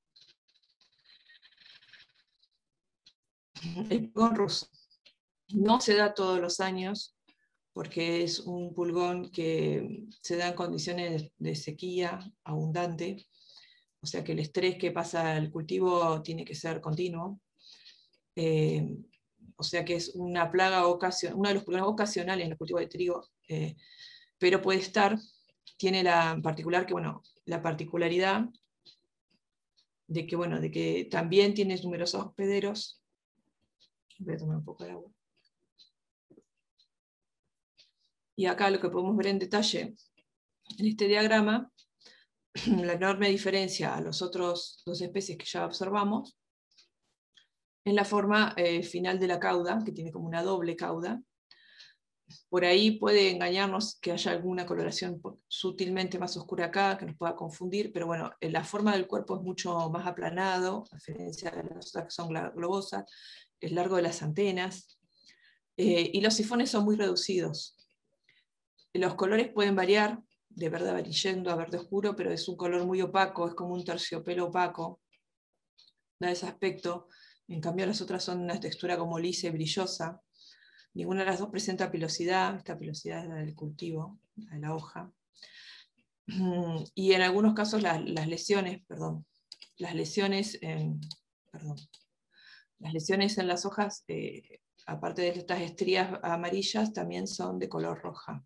Speaker 2: El pulgón ruso no se da todos los años, porque es un pulgón que se da en condiciones de sequía abundante, o sea que el estrés que pasa al cultivo tiene que ser continuo. Eh, o sea que es una plaga ocasional, uno de los pulgones ocasionales en el cultivo de trigo, eh, pero puede estar, tiene la particular que, bueno, la particularidad de que, bueno, de que también tiene numerosos hospederos. Voy a tomar un poco de agua. Y acá lo que podemos ver en detalle en este diagrama, la enorme diferencia a las otras dos especies que ya observamos, en la forma eh, final de la cauda, que tiene como una doble cauda. Por ahí puede engañarnos que haya alguna coloración sutilmente más oscura acá, que nos pueda confundir, pero bueno, la forma del cuerpo es mucho más aplanado, a diferencia de las otras que son globosas, es largo de las antenas, eh, y los sifones son muy reducidos. Los colores pueden variar, de verde amarillento a verde oscuro, pero es un color muy opaco, es como un terciopelo opaco, da ese aspecto. En cambio las otras son una textura como lisa y brillosa. Ninguna de las dos presenta pilosidad, esta pilosidad es la del cultivo, la de la hoja. Y en algunos casos las, las lesiones, perdón, las lesiones, en, perdón, las lesiones en las hojas, eh, aparte de estas estrías amarillas, también son de color roja.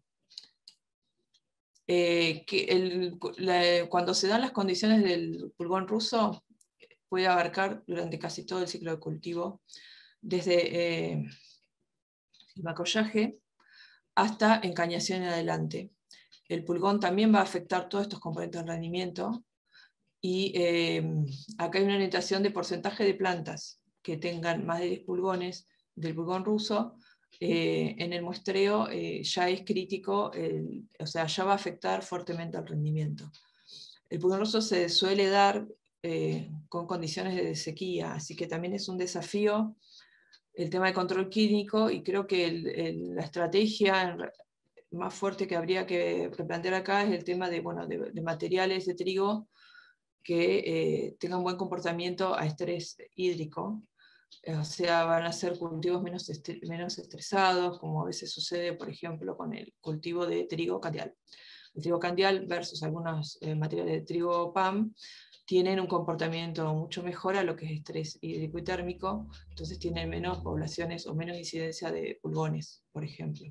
Speaker 2: Eh, que el, la, cuando se dan las condiciones del pulgón ruso, puede abarcar durante casi todo el ciclo de cultivo, desde eh, el macollaje hasta encañación en adelante. El pulgón también va a afectar todos estos componentes del rendimiento, y eh, acá hay una orientación de porcentaje de plantas que tengan más de diez pulgones del pulgón ruso. Eh, en el muestreo eh, ya es crítico, eh, o sea, ya va a afectar fuertemente al rendimiento. El pulgón ruso se suele dar eh, con condiciones de sequía, así que también es un desafío el tema de control clínico, y creo que el, el, la estrategia más fuerte que habría que replantear acá es el tema de, bueno, de, de materiales de trigo que eh, tengan buen comportamiento a estrés hídrico, O sea, van a ser cultivos menos, est menos estresados, como a veces sucede, por ejemplo, con el cultivo de trigo candial. El trigo candial versus algunos eh, materiales de trigo P A M tienen un comportamiento mucho mejor a lo que es estrés hídrico y térmico, entonces tienen menos poblaciones o menos incidencia de pulgones, por ejemplo.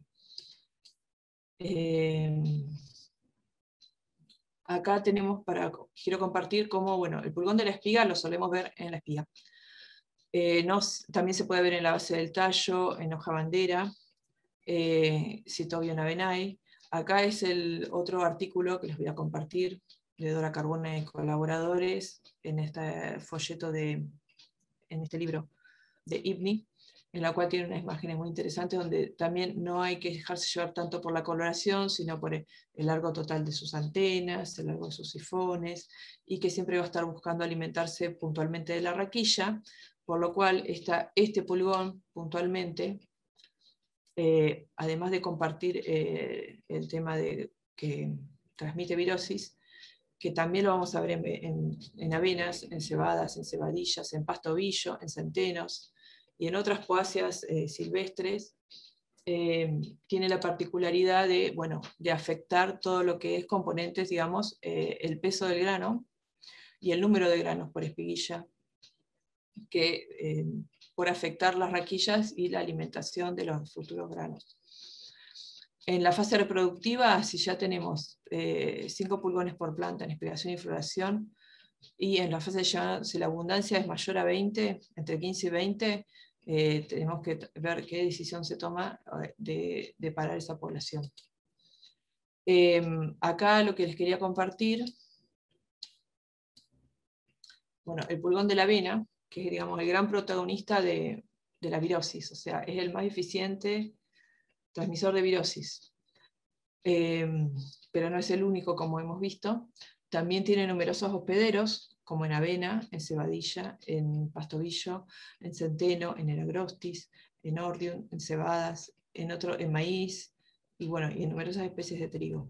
Speaker 2: Eh, acá tenemos para, quiero compartir cómo, bueno, el pulgón de la espiga lo solemos ver en la espiga. Eh, no, también se puede ver en la base del tallo, en hoja bandera, eh, Cytobium avenae. Acá es el otro artículo que les voy a compartir, de Dora Carbone y colaboradores, en este folleto de, en este libro de I B N I, en la cual tiene unas imágenes muy interesantes, donde también no hay que dejarse llevar tanto por la coloración, sino por el largo total de sus antenas, el largo de sus sifones, y que siempre va a estar buscando alimentarse puntualmente de la raquilla, por lo cual está este pulgón puntualmente, eh, además de compartir eh, el tema de que transmite virosis, que también lo vamos a ver en, en, en avenas, en cebadas, en cebadillas, en pastobillo, en centenos, y en otras poáceas eh, silvestres, eh, tiene la particularidad de, bueno, de afectar todo lo que es componentes, digamos, eh, el peso del grano y el número de granos por espiguilla, que, eh, por afectar las raquillas y la alimentación de los futuros granos. En la fase reproductiva, si ya tenemos eh, cinco pulgones por planta en espigación y floración, y en la fase de llegada, si la abundancia es mayor a veinte, entre quince y veinte, eh, tenemos que ver qué decisión se toma de, de parar esa población. Eh, acá lo que les quería compartir, bueno, el pulgón de la avena, que es, digamos, el gran protagonista de, de la virosis, o sea, es el más eficiente transmisor de virosis. Eh, pero no es el único, como hemos visto. También tiene numerosos hospederos, como en avena, en cebadilla, en pastobillo, en centeno, en eragrostis, en ordium, en cebadas, en, otro, en maíz, y, bueno, y en numerosas especies de trigo.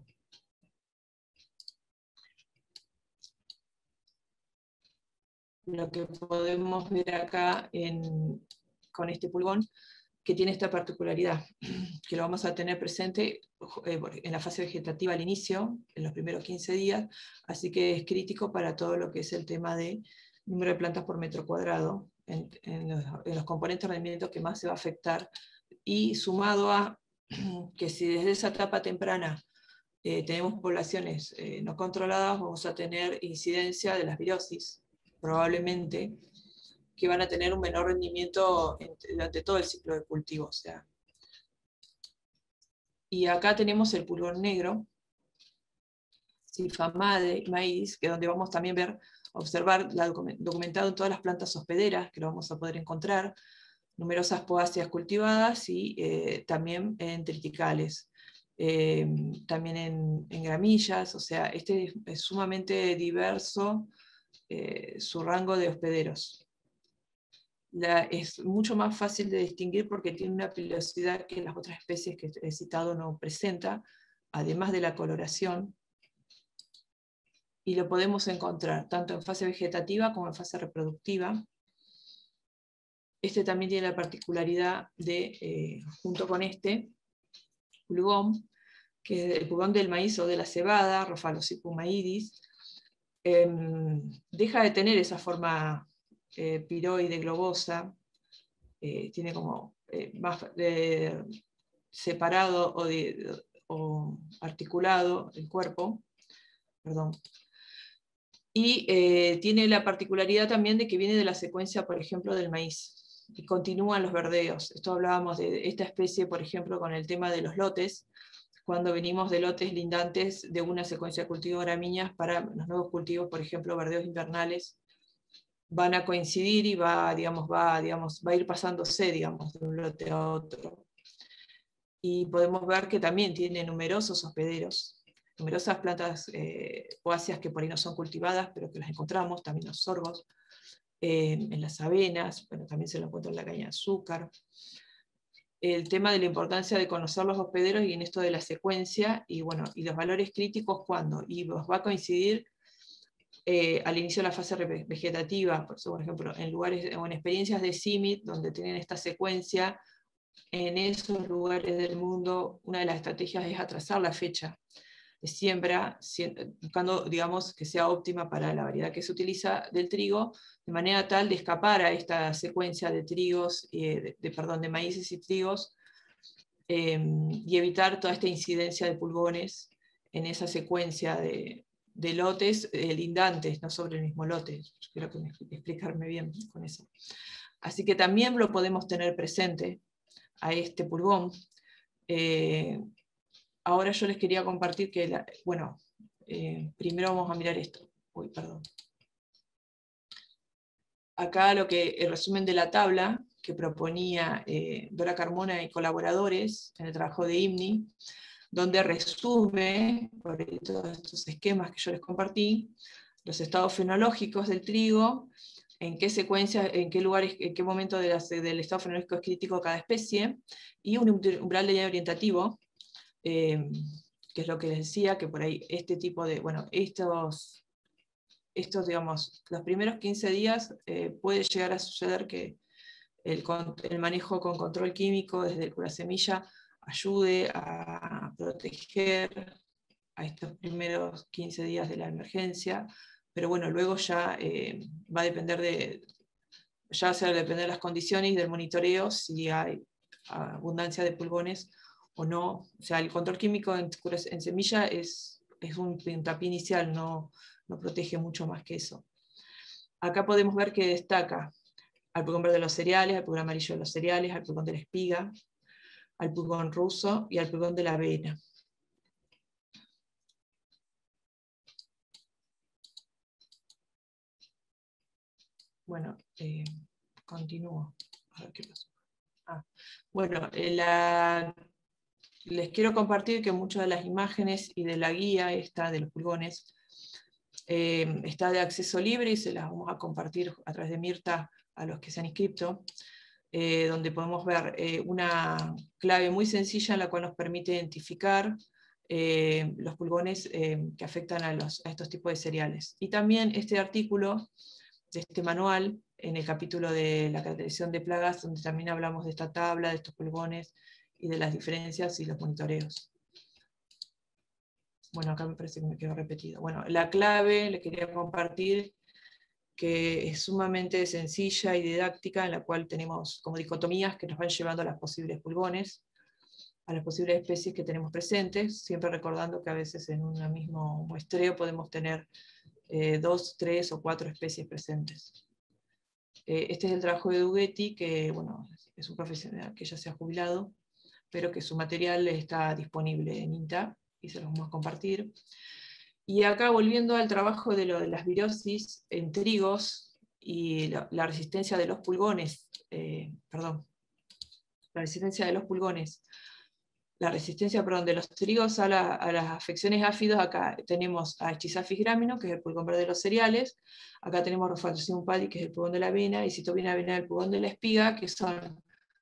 Speaker 2: Lo que podemos ver acá en, con este pulgón, que tiene esta particularidad, que lo vamos a tener presente en la fase vegetativa al inicio, en los primeros quince días, así que es crítico para todo lo que es el tema de número de plantas por metro cuadrado, en, en, los, en los componentes de rendimiento que más se va a afectar, y sumado a que si desde esa etapa temprana eh, tenemos poblaciones eh, no controladas, vamos a tener incidencia de las virosis, probablemente, que van a tener un menor rendimiento durante todo el ciclo de cultivo. O sea. Y acá tenemos el pulgón negro, Silfamade, maíz, que es donde vamos también a ver, observar la documentado en todas las plantas hospederas, que lo vamos a poder encontrar, numerosas poáceas cultivadas y eh, también en triticales, eh, también en, en gramillas, o sea, este es, es sumamente diverso eh, su rango de hospederos. La, es mucho más fácil de distinguir porque tiene una pilosidad que las otras especies que he citado no presenta, además de la coloración, y lo podemos encontrar tanto en fase vegetativa como en fase reproductiva. Este también tiene la particularidad de, eh, junto con este pulgón, que es el pulgón del maíz o de la cebada, Rofalocypum maidis, eh, deja de tener esa forma eh, piroide globosa, eh, tiene como eh, más eh, separado o, de, o articulado el cuerpo, perdón. Y eh, tiene la particularidad también de que viene de la secuencia, por ejemplo, del maíz, y continúan los verdeos. Esto hablábamos de esta especie, por ejemplo, con el tema de los lotes, cuando venimos de lotes lindantes de una secuencia de cultivo de gramíneas para los nuevos cultivos, por ejemplo, verdeos invernales, van a coincidir y va, digamos, va, digamos, va a ir pasándose, digamos, de un lote a otro. Y podemos ver que también tiene numerosos hospederos, numerosas plantas eh, poáceas que por ahí no son cultivadas, pero que las encontramos, también los sorgos, eh, en las avenas, bueno, también se lo encuentra en la caña de azúcar. El tema de la importancia de conocer los hospederos y en esto de la secuencia, y bueno, y los valores críticos, ¿cuándo? Y va a coincidir eh, al inicio de la fase vegetativa, por, por ejemplo, en lugares o en experiencias de C I M I T, donde tienen esta secuencia, en esos lugares del mundo, una de las estrategias es atrasar la fecha de siembra, buscando, digamos, que sea óptima para la variedad que se utiliza del trigo, de manera tal de escapar a esta secuencia de trigos, eh, de, de, perdón, de maíces y trigos, eh, y evitar toda esta incidencia de pulgones en esa secuencia de, de lotes eh, lindantes, no sobre el mismo lote. Espero que me explicarme bien con eso. Así que también lo podemos tener presente a este pulgón. Eh, ahora yo les quería compartir que, la, bueno, eh, primero vamos a mirar esto. Uy, perdón. Acá lo que, el resumen de la tabla que proponía eh, Dora Carmona y colaboradores en el trabajo de I M N I, donde resume, por todos estos esquemas que yo les compartí, los estados fenológicos del trigo, en qué secuencia, en qué lugares, en qué momento de la, del estado fenológico es crítico cada especie, y un umbral de nivel orientativo, eh, que es lo que les decía, que por ahí este tipo de, bueno, estos, estos digamos, los primeros quince días eh, puede llegar a suceder que el, el manejo con control químico desde el cura semilla ayude a proteger a estos primeros quince días de la emergencia, pero bueno, luego ya eh, va a depender de, ya se va a depender de las condiciones y del monitoreo, si hay abundancia de pulgones o no. O sea, el control químico en, en semilla es, es un puntapié inicial, no, no protege mucho más que eso. Acá podemos ver que destaca al pulgón verde de los cereales, al pulgón amarillo de los cereales, al pulgón de la espiga, al pulgón ruso y al pulgón de la avena. Bueno, eh, continúo. A ver qué pasó. Ah, bueno, eh, la, les quiero compartir que muchas de las imágenes y de la guía esta de los pulgones eh, está de acceso libre y se las vamos a compartir a través de Mirta a los que se han inscrito, eh, donde podemos ver eh, una clave muy sencilla en la cual nos permite identificar eh, los pulgones eh, que afectan a, los, a estos tipos de cereales. Y también este artículo de este manual, en el capítulo de la caracterización de plagas, donde también hablamos de esta tabla, de estos pulgones, y de las diferencias y los monitoreos. Bueno, acá me parece que me quedó repetido. Bueno, la clave le quería compartir que es sumamente sencilla y didáctica, en la cual tenemos como dicotomías que nos van llevando a las posibles pulgones, a las posibles especies que tenemos presentes, siempre recordando que a veces en un mismo muestreo podemos tener eh, dos, tres o cuatro especies presentes. Eh, este es el trabajo de Dughetti, que bueno, es un profesional que ya se ha jubilado, pero que su material está disponible en INTA, y se los vamos a compartir. Y acá, volviendo al trabajo de, lo, de las virosis en trigos, y la, la resistencia de los pulgones, eh, perdón, la resistencia de los pulgones, la resistencia, perdón, de los trigos a, la, a las afecciones áfidos. Acá tenemos a Schizaphis gramino, que es el pulgón verde de los cereales, acá tenemos Rofalcium padi, que es el pulgón de la avena, y Cytopenia avena, el pulgón de la espiga, que son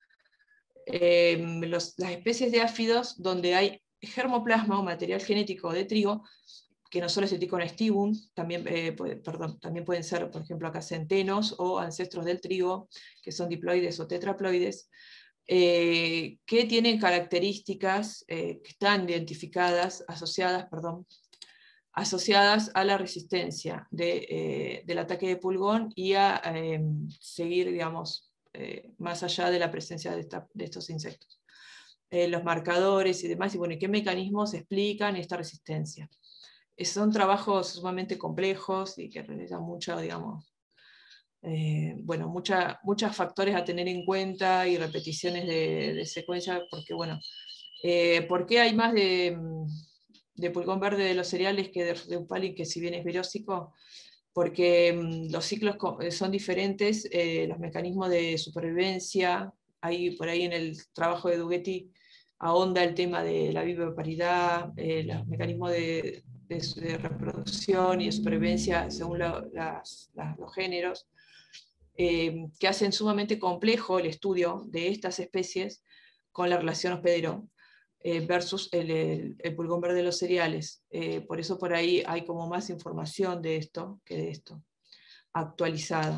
Speaker 2: eh, los, las especies de áfidos donde hay germoplasma o material genético de trigo, que no solo es el Trichonestibum, también, eh, puede, perdón, también pueden ser, por ejemplo, acá centenos o ancestros del trigo, que son diploides o tetraploides, eh, que tienen características eh, que están identificadas, asociadas, perdón, asociadas a la resistencia de, eh, del ataque de pulgón y a eh, seguir, digamos, eh, más allá de la presencia de, esta, de estos insectos. Eh, los marcadores y demás, y bueno, ¿qué mecanismos explican esta resistencia? Son trabajos sumamente complejos y que realizan mucho, digamos, eh, bueno, mucha, muchos factores a tener en cuenta y repeticiones de, de secuencia, porque bueno, eh, ¿por qué hay más de, de pulgón verde de los cereales que de, de upali, que si bien es virósico? Porque um, los ciclos son diferentes, eh, los mecanismos de supervivencia, ahí, por ahí en el trabajo de Dughetti ahonda el tema de la vivoparidad, eh, los mecanismos de, de, de reproducción y de supervivencia según lo, las, las, los géneros, eh, que hacen sumamente complejo el estudio de estas especies con la relación hospedero. eh, versus el, el, el pulgón verde de los cereales. Eh, por eso por ahí hay como más información de esto que de esto, actualizada.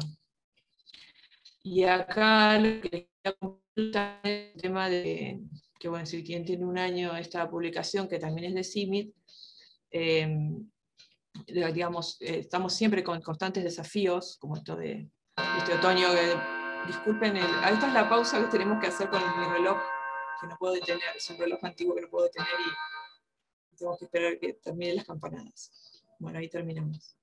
Speaker 2: Y acá lo que es el tema de, que bueno, si quien tiene un año esta publicación, que también es de C I M I T, eh, digamos, eh, estamos siempre con constantes desafíos, como esto de este otoño, que, disculpen, el, ah, esta es la pausa que tenemos que hacer con mi reloj, que no puedo detener, es un reloj antiguo que no puedo detener y tengo que esperar que terminen las campanadas. Bueno, ahí terminamos.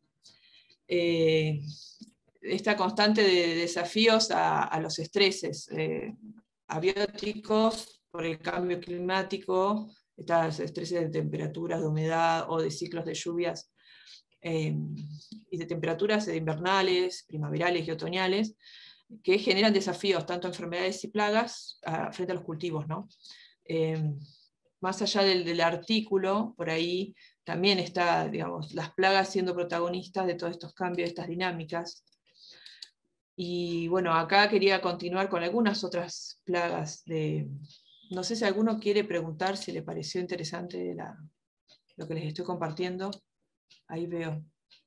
Speaker 2: Eh, esta constante de desafíos a, a los estreses eh, abióticos por el cambio climático, estos estreses de temperaturas, de humedad o de ciclos de lluvias eh, y de temperaturas invernales, primaverales y otoñales, que generan desafíos, tanto enfermedades y plagas, a, frente a los cultivos, ¿no? Eh, más allá del, del artículo, por ahí también está, digamos, las plagas siendo protagonistas de todos estos cambios, estas dinámicas. Y bueno, acá quería continuar con algunas otras plagas. De, no sé si alguno quiere preguntar si le pareció interesante la, lo que les estoy compartiendo. Ahí veo.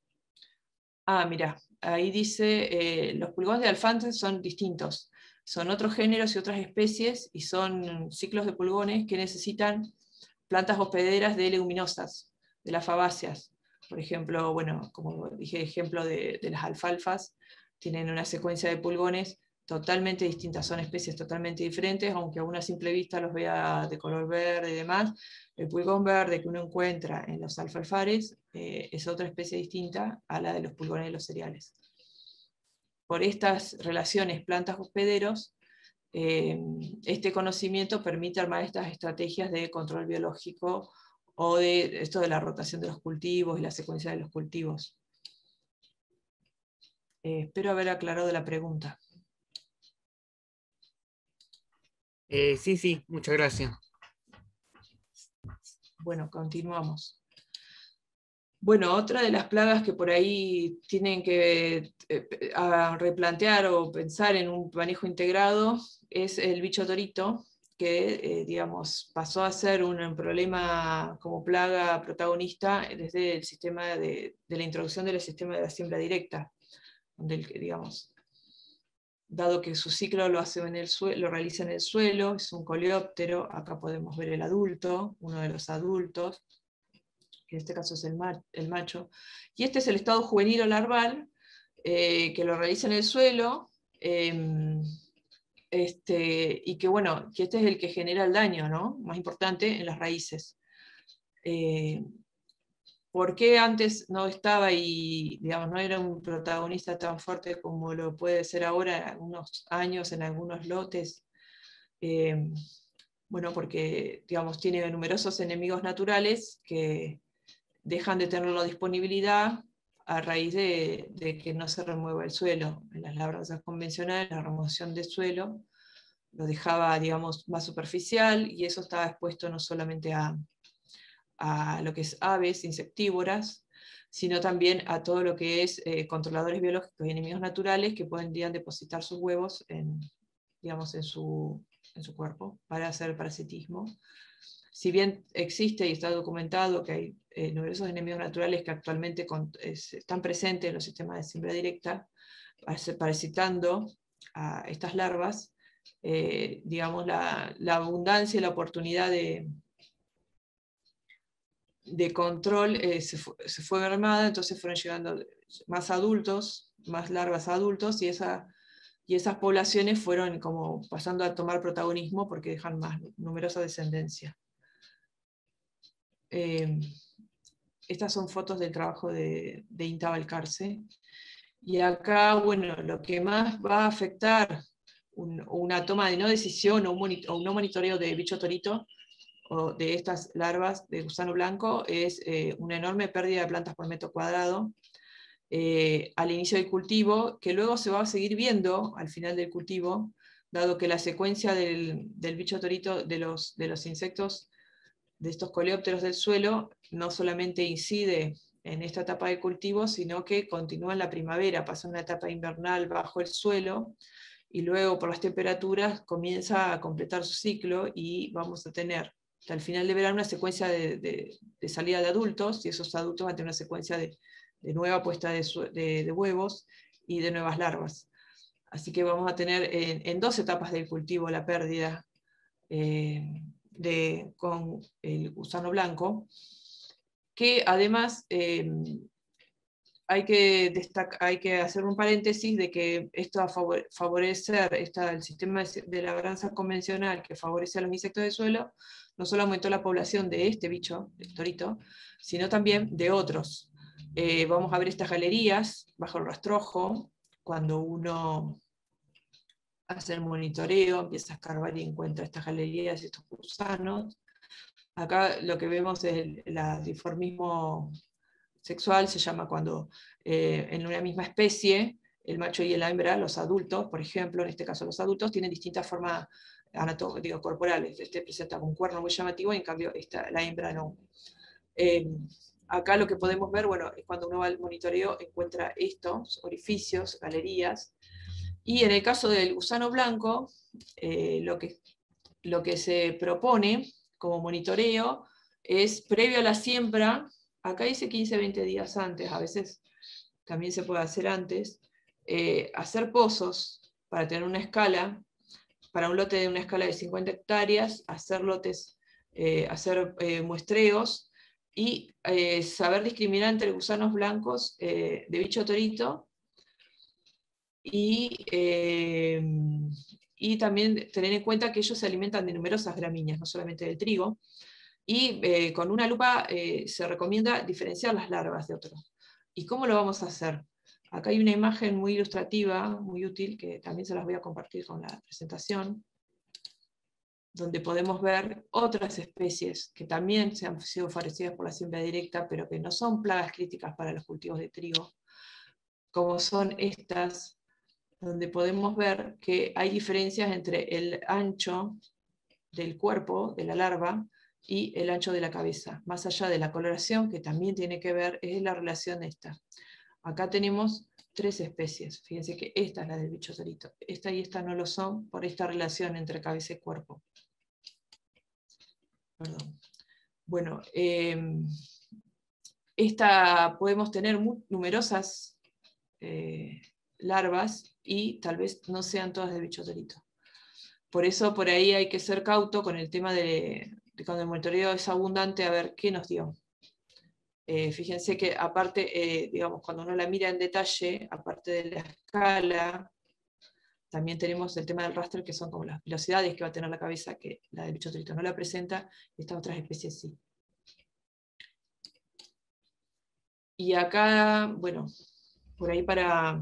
Speaker 2: Ah, mira, ahí dice, eh, los pulgones de alfalfa son distintos. Son otros géneros y otras especies, y son ciclos de pulgones que necesitan plantas hospederas de leguminosas, de las fabáceas. Por ejemplo, bueno, como dije, ejemplo de, de las alfalfas, tienen una secuencia de pulgones totalmente distintas, son especies totalmente diferentes, aunque a una simple vista los vea de color verde y demás. El pulgón verde que uno encuentra en los alfalfares eh, es otra especie distinta a la de los pulgones de los cereales. Por estas relaciones plantas-hospederos, eh, este conocimiento permite armar estas estrategias de control biológico o de esto de la rotación de los cultivos y la secuencia de los cultivos. Eh, espero haber aclarado la pregunta.
Speaker 3: Eh, sí, sí, muchas gracias.
Speaker 2: Bueno, continuamos. Bueno, otra de las plagas que por ahí tienen que eh, a replantear o pensar en un manejo integrado es el bicho torito, que eh, digamos, pasó a ser un problema como plaga protagonista desde el sistema de, de la introducción del sistema de la siembra directa, donde el, digamos, dado que su ciclo lo, hace en el suelo, lo realiza en el suelo, es un coleóptero, acá podemos ver el adulto, uno de los adultos, que en este caso es el, ma el macho, y este es el estado juvenil o larval, eh, que lo realiza en el suelo, eh, este, y que bueno, que este es el que genera el daño, ¿no? Más importante, en las raíces. Eh, ¿Por qué antes no estaba y digamos, no era un protagonista tan fuerte como lo puede ser ahora en algunos años, en algunos lotes? Eh, bueno, porque digamos, tiene numerosos enemigos naturales que dejan de tener la disponibilidad a raíz de, de que no se remueva el suelo. En las labranzas convencionales, la remoción de suelo lo dejaba, digamos, más superficial, y eso estaba expuesto no solamente a, a lo que es aves insectívoras, sino también a todo lo que es eh, controladores biológicos y enemigos naturales que podrían depositar sus huevos en, digamos, en, su, en su cuerpo para hacer parasitismo. Si bien existe y está documentado que hay eh, numerosos enemigos naturales que actualmente con, es, están presentes en los sistemas de siembra directa, parasitando a estas larvas, eh, digamos, la, la abundancia y la oportunidad de, de control eh, se, fu se fue mermada, entonces fueron llegando más adultos, más larvas adultos, y, esa, y esas poblaciones fueron como pasando a tomar protagonismo porque dejan más numerosa descendencia. Eh, estas son fotos del trabajo de, de Inta Balcarce. Y acá, bueno, lo que más va a afectar un, una toma de no decisión o un, monitor, o un no monitoreo de bicho torito o de estas larvas de gusano blanco es eh, una enorme pérdida de plantas por metro cuadrado eh, al inicio del cultivo, que luego se va a seguir viendo al final del cultivo, dado que la secuencia del, del bicho torito, de los, de los insectos, de estos coleópteros del suelo, no solamente incide en esta etapa de cultivo, sino que continúa en la primavera, pasa una etapa invernal bajo el suelo, y luego por las temperaturas comienza a completar su ciclo, y vamos a tener hasta el final de verano una secuencia de, de, de salida de adultos, y esos adultos van a tener una secuencia de, de nueva puesta de, de, de huevos y de nuevas larvas. Así que vamos a tener en, en dos etapas del cultivo la pérdida eh, de, con el gusano blanco, que además eh, hay, que destacar, hay que hacer un paréntesis de que esto va a favorecer esta, el sistema de labranza convencional que favorece a los insectos de suelo, no solo aumentó la población de este bicho, del torito, sino también de otros. Eh, vamos a ver estas galerías bajo el rastrojo, cuando uno hace el monitoreo, empieza a escarbar y encuentra estas galerías y estos gusanos. Acá lo que vemos es el, el dimorfismo sexual, se llama cuando eh, en una misma especie, el macho y la hembra, los adultos, por ejemplo, en este caso los adultos, tienen distintas formas anatómicas, corporales. Este presenta un cuerno muy llamativo y en cambio esta, la hembra no. Eh, acá lo que podemos ver, bueno, es cuando uno va al monitoreo, encuentra estos orificios, galerías, y en el caso del gusano blanco, eh, lo, que, lo que se propone como monitoreo es previo a la siembra, acá dice quince a veinte días antes, a veces también se puede hacer antes, eh, hacer pozos para tener una escala, para un lote de una escala de cincuenta hectáreas, hacer lotes, eh, hacer eh, muestreos, y eh, saber discriminar entre gusanos blancos eh, de bicho torito, Y, eh, y también tener en cuenta que ellos se alimentan de numerosas gramíneas, no solamente del trigo, y eh, con una lupa eh, se recomienda diferenciar las larvas de otros. ¿Y cómo lo vamos a hacer? Acá hay una imagen muy ilustrativa, muy útil, que también se las voy a compartir con la presentación, donde podemos ver otras especies que también se han sido favorecidas por la siembra directa, pero que no son plagas críticas para los cultivos de trigo, como son estas, donde podemos ver que hay diferencias entre el ancho del cuerpo de la larva y el ancho de la cabeza. Más allá de la coloración, que también tiene que ver, es la relación esta. Acá tenemos tres especies. Fíjense que esta es la del bicho torito. Esta y esta no lo son por esta relación entre cabeza y cuerpo. Perdón. Bueno, eh, esta podemos tener muy numerosas eh, larvas, y tal vez no sean todas de bicho torito. Por eso por ahí hay que ser cauto con el tema de, de cuando el monitoreo es abundante, a ver qué nos dio. Eh, fíjense que aparte, eh, digamos, cuando uno la mira en detalle, aparte de la escala, también tenemos el tema del raster, que son como las velocidades que va a tener la cabeza, que la del bicho torito no la presenta, y estas otras especies sí. Y acá, bueno, por ahí para...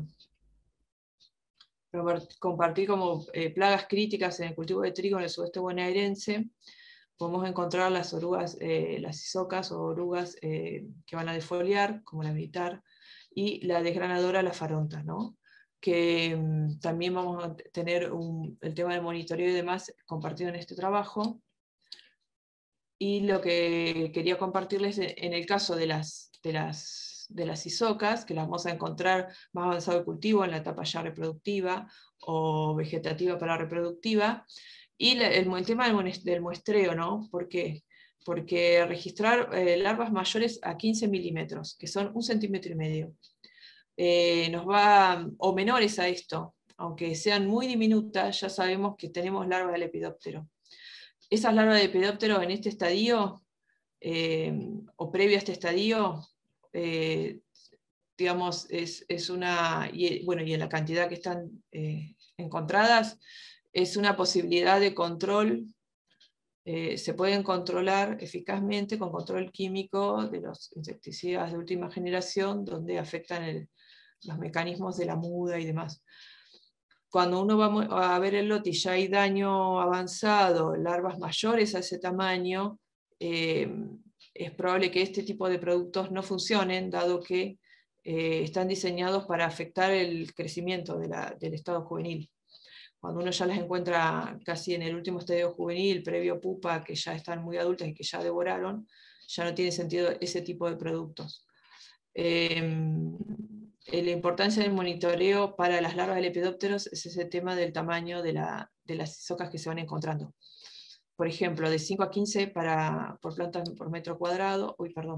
Speaker 2: compartir como eh, plagas críticas en el cultivo de trigo en el sudeste bonaerense, podemos encontrar las orugas, eh, las isocas o orugas eh, que van a defoliar, como la militar, y la desgranadora, la faronta, ¿no? Que um, también vamos a tener un, el tema del monitoreo y demás compartido en este trabajo. Y lo que quería compartirles en el caso de las, de las de las isocas, que las vamos a encontrar más avanzado el cultivo en la etapa ya reproductiva o vegetativa para reproductiva, y la, el, el tema del, del muestreo, ¿no? ¿Por qué? Porque registrar eh, larvas mayores a quince milímetros, que son un centímetro y medio, eh, nos va, o menores a esto, aunque sean muy diminutas, ya sabemos que tenemos larvas del lepidóptero. Esas larvas de lepidóptero en este estadio, eh, o previo a este estadio, Eh, digamos, es, es una, y, bueno, y en la cantidad que están eh, encontradas, es una posibilidad de control, eh, se pueden controlar eficazmente con control químico de los insecticidas de última generación, donde afectan el, los mecanismos de la muda y demás. Cuando uno va a ver el lote y ya hay daño avanzado, larvas mayores a ese tamaño, eh, es probable que este tipo de productos no funcionen, dado que eh, están diseñados para afectar el crecimiento de la, del estado juvenil. Cuando uno ya las encuentra casi en el último estadio juvenil, previo pupa, que ya están muy adultas y que ya devoraron, ya no tiene sentido ese tipo de productos. Eh, la importancia del monitoreo para las larvas de lepidópteros es ese tema del tamaño de, la, de las isocas que se van encontrando. por ejemplo, de cinco a quince para, por plantas por metro cuadrado, uy, perdón.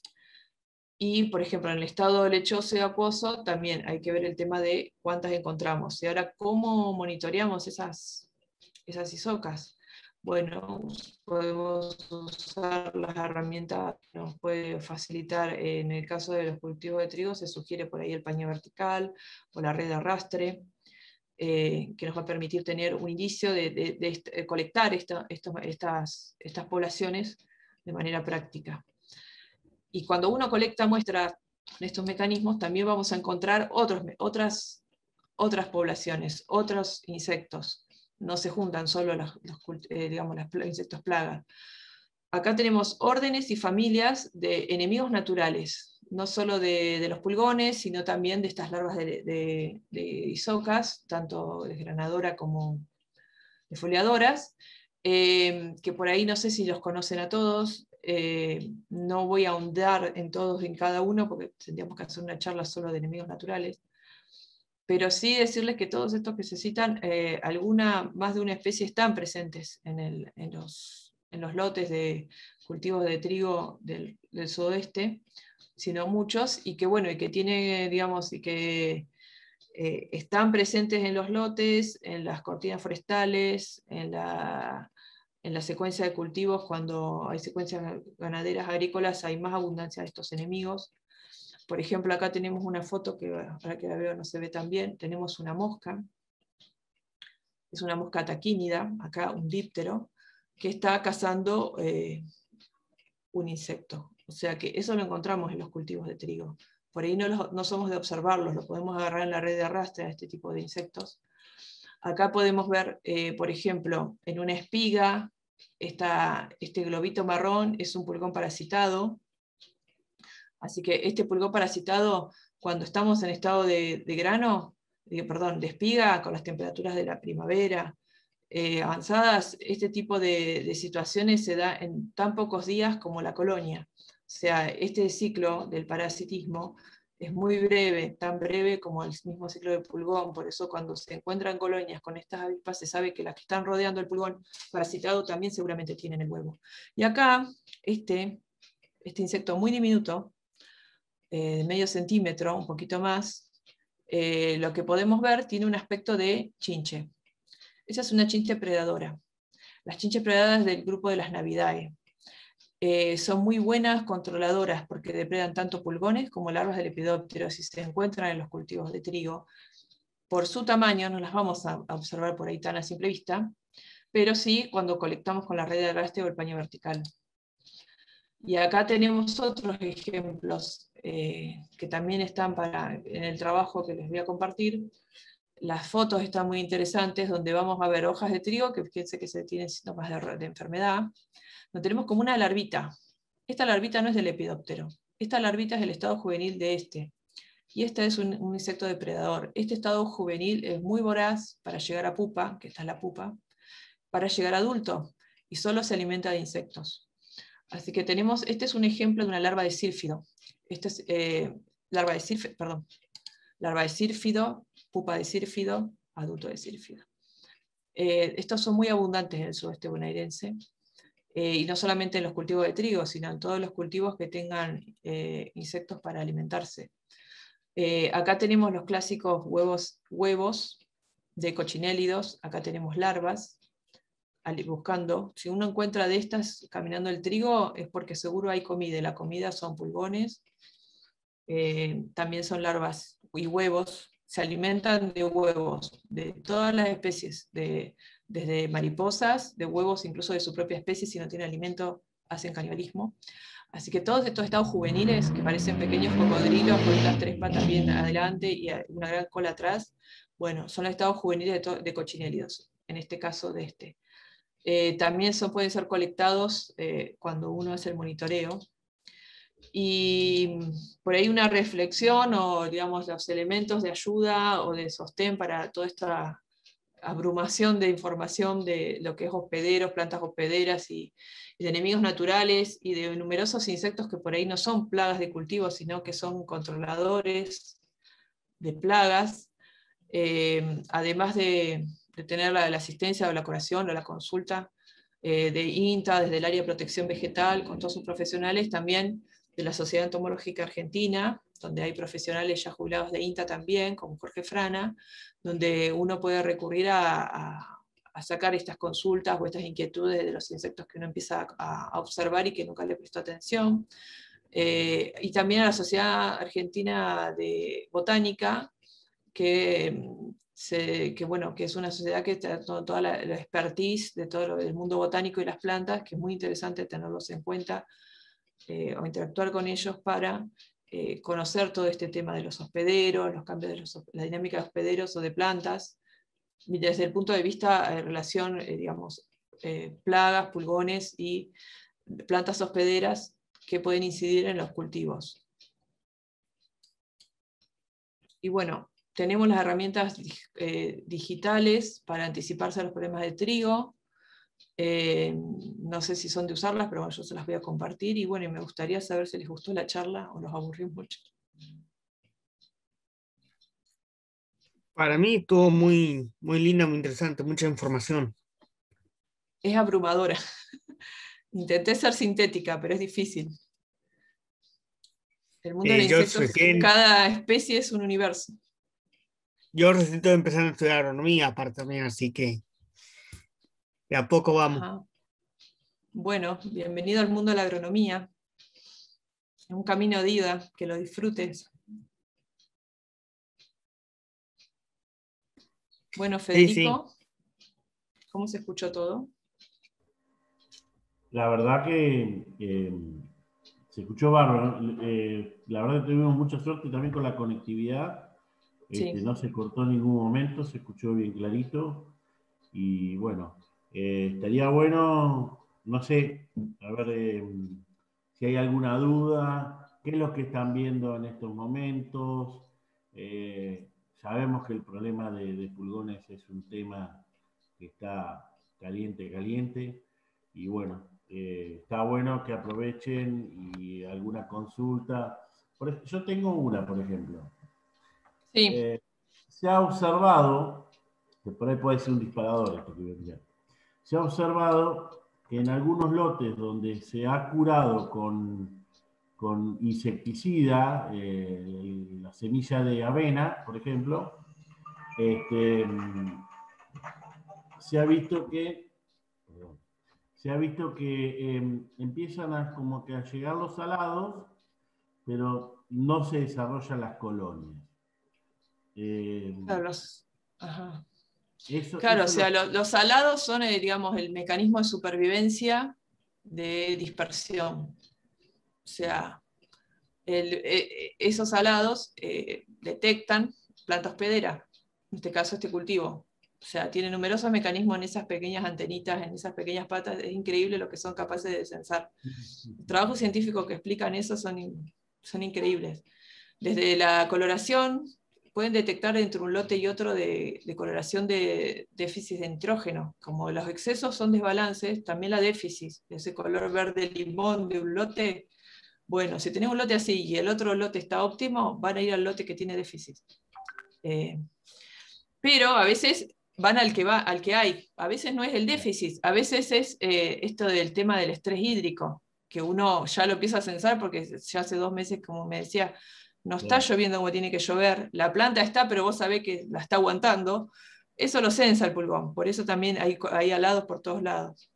Speaker 2: Y, por ejemplo, en el estado lechoso y acuoso también hay que ver el tema de cuántas encontramos. Y ahora, ¿cómo monitoreamos esas, esas isocas? Bueno, podemos usar las herramientas que nos puede facilitar. En el caso de los cultivos de trigo se sugiere por ahí el paño vertical o la red de arrastre, eh, que nos va a permitir tener un indicio de, de, de, de colectar esta, esta, estas, estas poblaciones de manera práctica. Y cuando uno colecta muestras en estos mecanismos, también vamos a encontrar otros, otras, otras poblaciones, otros insectos. No se juntan solo los, los eh, digamos, los insectos plagas. Acá tenemos órdenes y familias de enemigos naturales, no solo de, de los pulgones, sino también de estas larvas de, de, de isocas, tanto desgranadora como defoliadoras, eh, que por ahí no sé si los conocen a todos. Eh, no voy a ahondar en todos, en cada uno, porque tendríamos que hacer una charla solo de enemigos naturales, pero sí decirles que todos estos que se citan, eh, alguna, más de una especie están presentes en, el, en, los, en los lotes de cultivos de trigo del, del sudoeste, sino muchos, y que bueno, y que tiene, digamos, y que eh, están presentes en los lotes, en las cortinas forestales, en la en la secuencia de cultivos, cuando hay secuencias ganaderas agrícolas, hay más abundancia de estos enemigos. Por ejemplo, acá tenemos una foto que, para que la veo, no se ve tan bien. Tenemos una mosca, es una mosca taquínida, acá un díptero, que está cazando eh, un insecto. O sea que eso lo encontramos en los cultivos de trigo. Por ahí no, los, no somos de observarlos, lo podemos agarrar en la red de arrastre a este tipo de insectos. Acá podemos ver, eh, por ejemplo, en una espiga, esta, este globito marrón es un pulgón parasitado. Así que este pulgón parasitado, cuando estamos en estado de, de grano, de, perdón, de espiga, con las temperaturas de la primavera eh, avanzadas, este tipo de, de situaciones se da en tan pocos días como la colonia. O sea, este ciclo del parasitismo es muy breve, tan breve como el mismo ciclo del pulgón. Por eso cuando se encuentran colonias con estas avispas, se sabe que las que están rodeando el pulgón parasitado también seguramente tienen el huevo. Y acá, este, este insecto muy diminuto, eh, de medio centímetro, un poquito más, eh, lo que podemos ver tiene un aspecto de chinche. Esa es una chinche predadora. Las chinches predadoras del grupo de las Navidae. Eh, son muy buenas controladoras porque depredan tanto pulgones como larvas de lepidóptero. Si se encuentran en los cultivos de trigo, por su tamaño no las vamos a observar por ahí tan a simple vista, pero sí cuando colectamos con la red de arrastre o el paño vertical. Y acá tenemos otros ejemplos eh, que también están para, en el trabajo que les voy a compartir. Las fotos están muy interesantes, donde vamos a ver hojas de trigo, que fíjense que se tienen síntomas de, de enfermedad. Donde tenemos como una larvita. Esta larvita no es del lepidóptero. Esta larvita es el estado juvenil de este. Y este es un, un insecto depredador. Este estado juvenil es muy voraz para llegar a pupa, que esta es la pupa, para llegar a adulto, y solo se alimenta de insectos. Así que tenemos, este es un ejemplo de una larva de sírfido. Este es eh, larva de sírfido, perdón, larva de sírfido, pupa de sírfido, adulto de sírfido. Eh, estos son muy abundantes en el sudeste bonaerense, eh, y no solamente en los cultivos de trigo, sino en todos los cultivos que tengan eh, insectos para alimentarse. Eh, acá tenemos los clásicos huevos, huevos de cochinélidos, acá tenemos larvas, buscando. Si uno encuentra de estas caminando el trigo, es porque seguro hay comida, y la comida son pulgones, eh, también son larvas y huevos, se alimentan de huevos, de todas las especies, de, desde mariposas, de huevos incluso de su propia especie, si no tiene alimento, hacen canibalismo. Así que todos estos estados juveniles, que parecen pequeños cocodrilos con las tres patas bien adelante y una gran cola atrás, bueno, son los estados juveniles de, de cochinélidos, en este caso de este. Eh, también son, pueden ser colectados eh, cuando uno hace el monitoreo. Y por ahí una reflexión o digamos los elementos de ayuda o de sostén para toda esta abrumación de información de lo que es hospederos, plantas hospederas y, y de enemigos naturales y de numerosos insectos que por ahí no son plagas de cultivo, sino que son controladores de plagas, eh, además de, de tener la, la asistencia o la curación o la consulta eh, de INTA, desde el área de protección vegetal, con todos sus profesionales, también de la Sociedad Entomológica Argentina, donde hay profesionales ya jubilados de INTA también, como Jorge Frana, donde uno puede recurrir a, a, a sacar estas consultas o estas inquietudes de los insectos que uno empieza a, a observar y que nunca le prestó atención. Eh, y también a la Sociedad Argentina de Botánica, que, se, que, bueno, que es una sociedad que está toda, toda la, la expertise de todo el mundo botánico y las plantas, que es muy interesante tenerlos en cuenta eh, o interactuar con ellos para eh, conocer todo este tema de los hospederos, los cambios de los, la dinámica de hospederos o de plantas, desde el punto de vista de relación, eh, digamos, eh, plagas, pulgones y plantas hospederas que pueden incidir en los cultivos. Y bueno, tenemos las herramientas eh, digitales para anticiparse a los problemas de trigo. Eh, no sé si son de usarlas, pero bueno, yo se las voy a compartir. Y bueno, y me gustaría saber si les gustó la charla o los aburrí mucho.
Speaker 3: Para mí estuvo muy, muy linda, muy interesante, mucha información.
Speaker 2: Es abrumadora. Intenté ser sintética, pero es difícil. El mundo
Speaker 3: Eh,
Speaker 2: de los
Speaker 3: yo
Speaker 2: insectos,
Speaker 3: recién,
Speaker 2: cada especie es un universo.
Speaker 3: yo recién estoy empezando a estudiar agronomía aparte también, así que de a poco vamos.
Speaker 2: Ajá. Bueno, bienvenido al mundo de la agronomía. Es un camino de ida, que lo disfrutes. Bueno, Federico, sí, sí. ¿Cómo se escuchó todo?
Speaker 1: La verdad que eh, se escuchó bárbaro. Eh, la verdad que tuvimos mucha suerte también con la conectividad. Este, sí. No se cortó en ningún momento, se escuchó bien clarito. Y bueno, eh, estaría bueno, no sé, a ver eh, si hay alguna duda, qué es lo que están viendo en estos momentos. Eh, sabemos que el problema de, de pulgones es un tema que está caliente, caliente. Y bueno, eh, está bueno que aprovechen y alguna consulta. Por, yo tengo una, por ejemplo.
Speaker 2: Sí.
Speaker 1: Eh, se ha observado, que por ahí puede ser un disparador esto que voy a decir, se ha observado que en algunos lotes donde se ha curado con, con insecticida, eh, la semilla de avena, por ejemplo, este, se ha visto que perdón, se ha visto que eh, empiezan a como que a llegar los salados, pero no se desarrollan las colonias. Eh,
Speaker 2: claro, los, ajá.
Speaker 1: Eso,
Speaker 2: claro,
Speaker 1: eso
Speaker 2: o sea,
Speaker 1: lo...
Speaker 2: lo, los salados son, eh, digamos, el mecanismo de supervivencia de dispersión. O sea, el, eh, esos salados eh, detectan planta hospedera, en este caso este cultivo. O sea, tiene numerosos mecanismos en esas pequeñas antenitas, en esas pequeñas patas. Es increíble lo que son capaces de descensar. Los trabajos científicos que explican eso son, son increíbles. Desde la coloración, pueden detectar entre un lote y otro de, de coloración de déficit de nitrógeno. Como los excesos son desbalances, también la déficit, ese color verde limón de un lote. Bueno, si tenés un lote así y el otro lote está óptimo, van a ir al lote que tiene déficit. Eh, pero a veces van al que, va, al que hay. A veces no es el déficit, a veces es eh, esto del tema del estrés hídrico, que uno ya lo empieza a censar porque ya hace dos meses, como me decía, no está
Speaker 1: Claro.
Speaker 2: lloviendo como tiene que llover, la planta está, pero vos sabés que la está aguantando. Eso lo censa el pulgón, por eso también hay, hay alados por todos lados.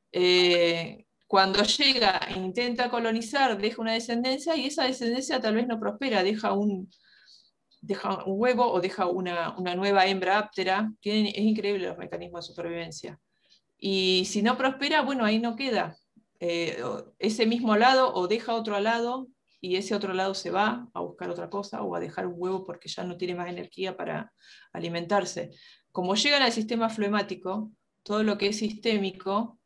Speaker 2: Eh, cuando llega e intenta colonizar, deja una descendencia y esa descendencia tal vez no prospera, deja un, deja un huevo o deja una, una nueva hembra áptera. Tienen, es increíble los mecanismos de supervivencia. Y si no prospera, bueno, ahí no queda. Eh, ese mismo alado o deja otro alado y ese otro lado se va a buscar otra cosa o a dejar un huevo porque ya no tiene más energía para alimentarse. Como llegan al sistema flemático, todo lo que es sistémico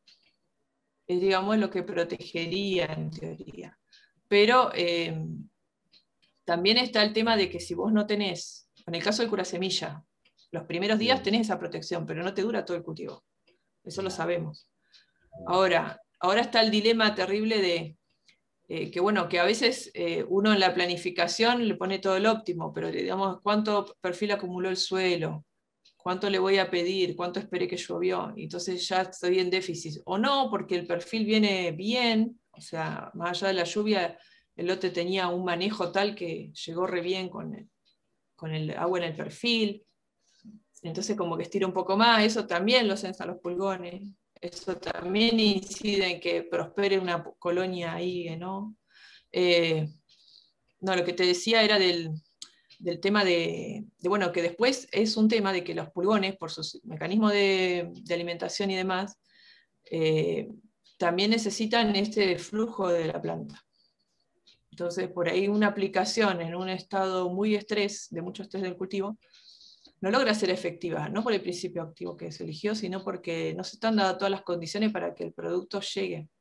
Speaker 2: es, digamos, lo que protegería en teoría. Pero eh, también está el tema de que si vos no tenés, en el caso del curasemilla, los primeros días tenés esa protección, pero no te dura todo el cultivo. Eso lo sabemos. Ahora, ahora está el dilema terrible de eh, que, bueno, que a veces eh, uno en la planificación le pone todo el óptimo, pero digamos, ¿cuánto perfil acumuló el suelo? ¿Cuánto le voy a pedir? ¿Cuánto esperé que llovió? Y entonces ya estoy en déficit. O no, porque el perfil viene bien, o sea, más allá de la lluvia, el lote tenía un manejo tal que llegó re bien con el, con el agua en el perfil. Entonces como que estira un poco más, eso también lo sensan los pulgones. Eso también incide en que prospere una colonia ahí, ¿no? Eh, no, lo que te decía era del, del tema de, de, bueno, que después es un tema de que los pulgones, por sus mecanismos de, de alimentación y demás, eh, también necesitan este flujo de la planta. Entonces, por ahí una aplicación en un estado muy estrés, de mucho estrés del cultivo, no logra ser efectiva, no por el principio activo que se eligió, sino porque no se están dadas todas las condiciones para que el producto llegue.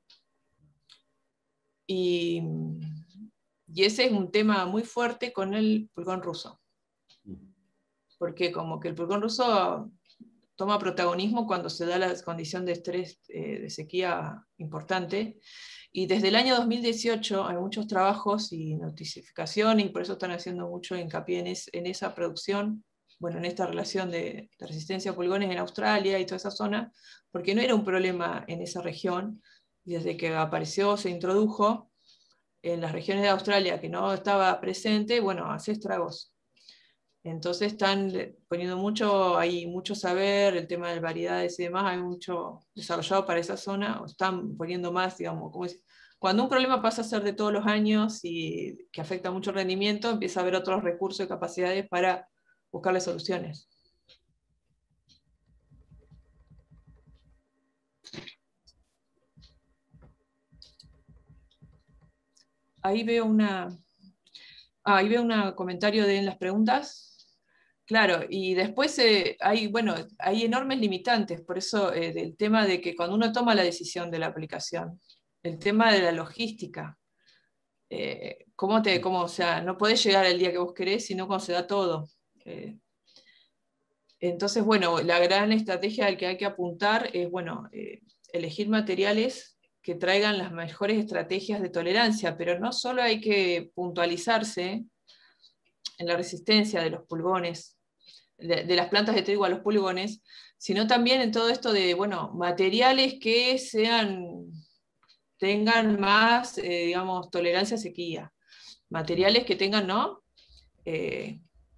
Speaker 2: Y, y ese es un tema muy fuerte con el pulgón ruso. Porque como que el pulgón ruso toma protagonismo cuando se da la condición de estrés, eh, de sequía importante. Y desde el año dos mil dieciocho hay muchos trabajos y notificación, y por eso están haciendo mucho hincapié en, es, en esa producción, bueno, en esta relación de, de resistencia a pulgones en Australia y toda esa zona, porque no era un problema en esa región, y desde que apareció, se introdujo en las regiones de Australia que no estaba presente, bueno, hace estragos. Entonces están poniendo mucho, hay mucho saber, el tema de variedades y demás, hay mucho desarrollado para esa zona, o están poniendo más, digamos, como es, cuando un problema pasa a ser de todos los años y que afecta mucho el rendimiento, empieza a haber otros recursos y capacidades para buscarle soluciones. Ahí veo una, ah, ahí veo un comentario de en las preguntas. Claro, y después eh, hay, bueno, hay enormes limitantes, por eso eh, del tema de que cuando uno toma la decisión de la aplicación, el tema de la logística, eh, cómo te, cómo, o sea, no podés llegar el día que vos querés, sino cuando se da todo. Eh, entonces, bueno, la gran estrategia al que hay que apuntar es, bueno, eh, elegir materiales que traigan las mejores estrategias de tolerancia, pero no solo hay que puntualizarse en la resistencia de los pulgones, de, de las plantas de trigo a los pulgones, sino también en todo esto de, bueno, materiales que sean, tengan más, eh, digamos, tolerancia a sequía, materiales que tengan, ¿no? Eh,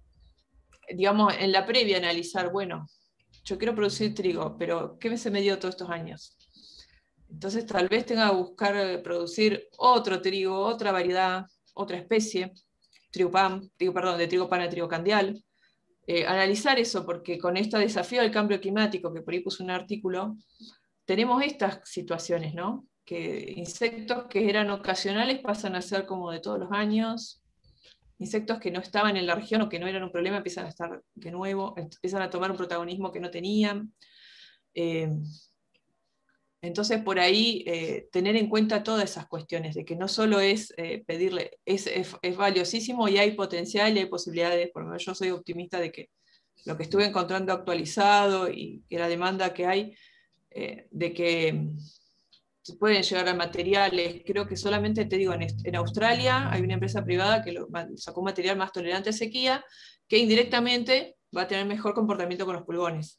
Speaker 2: digamos, en la previa analizar, bueno, yo quiero producir trigo, pero ¿qué se me dio todos estos años? Entonces tal vez tenga que buscar producir otro trigo, otra variedad, otra especie, trigo pan, trigo, perdón, de trigo pan a trigo candial. Eh, analizar eso, porque con este desafío del cambio climático, que por ahí puse un artículo, tenemos estas situaciones, ¿no? Que insectos que eran ocasionales pasan a ser como de todos los años, insectos que no estaban en la región o que no eran un problema empiezan a estar de nuevo, empiezan a tomar un protagonismo que no tenían. Eh, entonces, por ahí, eh, tener en cuenta todas esas cuestiones, de que no solo es eh, pedirle, es, es, es valiosísimo y hay potencial y hay posibilidades, por lo menos yo soy optimista de que lo que estuve encontrando actualizado y que la demanda que hay, eh, de que se pueden llegar a materiales, creo que solamente, te digo, en, en Australia hay una empresa privada que lo, sacó un material más tolerante a sequía, que indirectamente va a tener mejor comportamiento con los pulgones.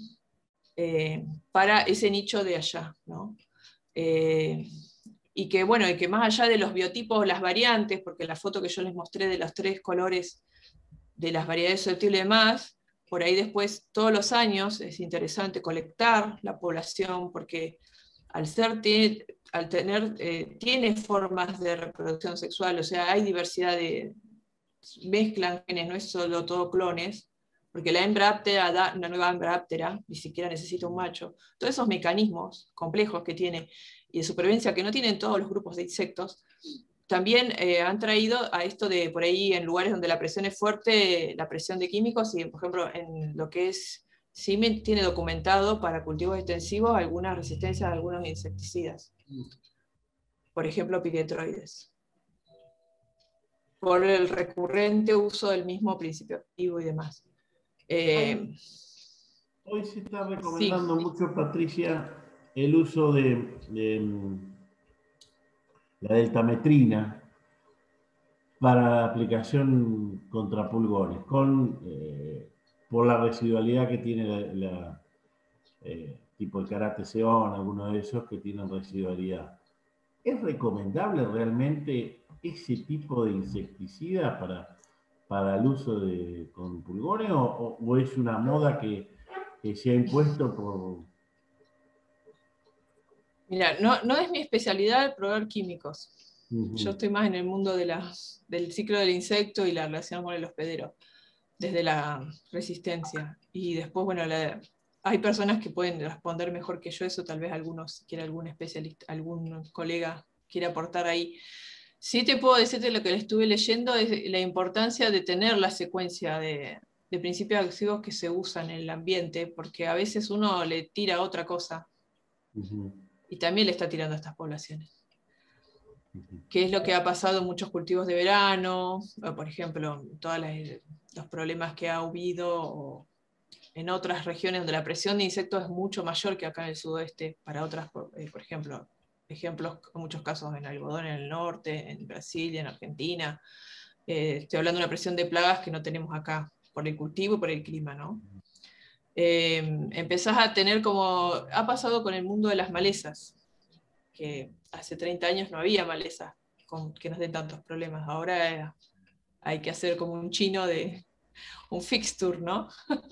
Speaker 2: Eh, para ese nicho de allá, ¿no? Eh, y que bueno, y que más allá de los biotipos, las variantes, porque la foto que yo les mostré de los tres colores de las variedades susceptibles y demás, por ahí después todos los años es interesante colectar la población, porque al ser, tiene, al tener, eh, tiene formas de reproducción sexual, o sea, hay diversidad de, mezclan genes, no es solo todo clones, porque la hembra áptera da una nueva hembra áptera, ni siquiera necesita un macho. Todos esos mecanismos complejos que tiene y de supervivencia que no tienen todos los grupos de insectos, también eh, han traído a esto de por ahí en lugares donde la presión es fuerte, la presión de químicos, y por ejemplo en lo que es CIMEN tiene documentado para cultivos extensivos alguna resistencia a algunos insecticidas, por ejemplo piretroides, por el recurrente uso del mismo principio activo y demás. Eh,
Speaker 1: Hoy se está recomendando
Speaker 2: sí.
Speaker 1: mucho, Patricia, el uso de, de la deltametrina para la aplicación contra pulgones, con, eh, por la residualidad que tiene la, la eh, tipo el Karate Seon, algunos de esos que tienen residualidad. ¿Es recomendable realmente ese tipo de insecticida para, para el uso de, con pulgones o, o, o es una moda que, que se ha impuesto por...
Speaker 2: Mira, no, no es mi especialidad probar químicos.
Speaker 1: Uh-huh.
Speaker 2: Yo estoy más en el mundo de la, del ciclo del insecto y la relación con el hospedero, desde la resistencia. Y después, bueno, la, hay personas que pueden responder mejor que yo, eso tal vez algunos, si quiere algún especialista, algún colega quiera aportar ahí. Sí te puedo decirte lo que le estuve leyendo, es la importancia de tener la secuencia de, de principios activos que se usan en el ambiente, porque a veces uno le tira otra cosa. Uh-huh. Y también le está tirando a estas poblaciones. ¿Qué es lo que ha pasado en muchos cultivos de verano? Por ejemplo, todos los problemas que ha habido o en otras regiones donde la presión de insectos es mucho mayor que acá en el sudoeste, para otras, por ejemplo, ejemplos en muchos casos en algodón en el norte, en Brasil y en Argentina. Eh, estoy hablando de una presión de plagas que no tenemos acá, por el cultivo y por el clima, ¿no? Eh, empezás a tener como, ha pasado con el mundo de las malezas, que hace treinta años no había malezas con, que nos den tantos problemas, ahora eh, hay que hacer como un chino de un fixture, ¿no?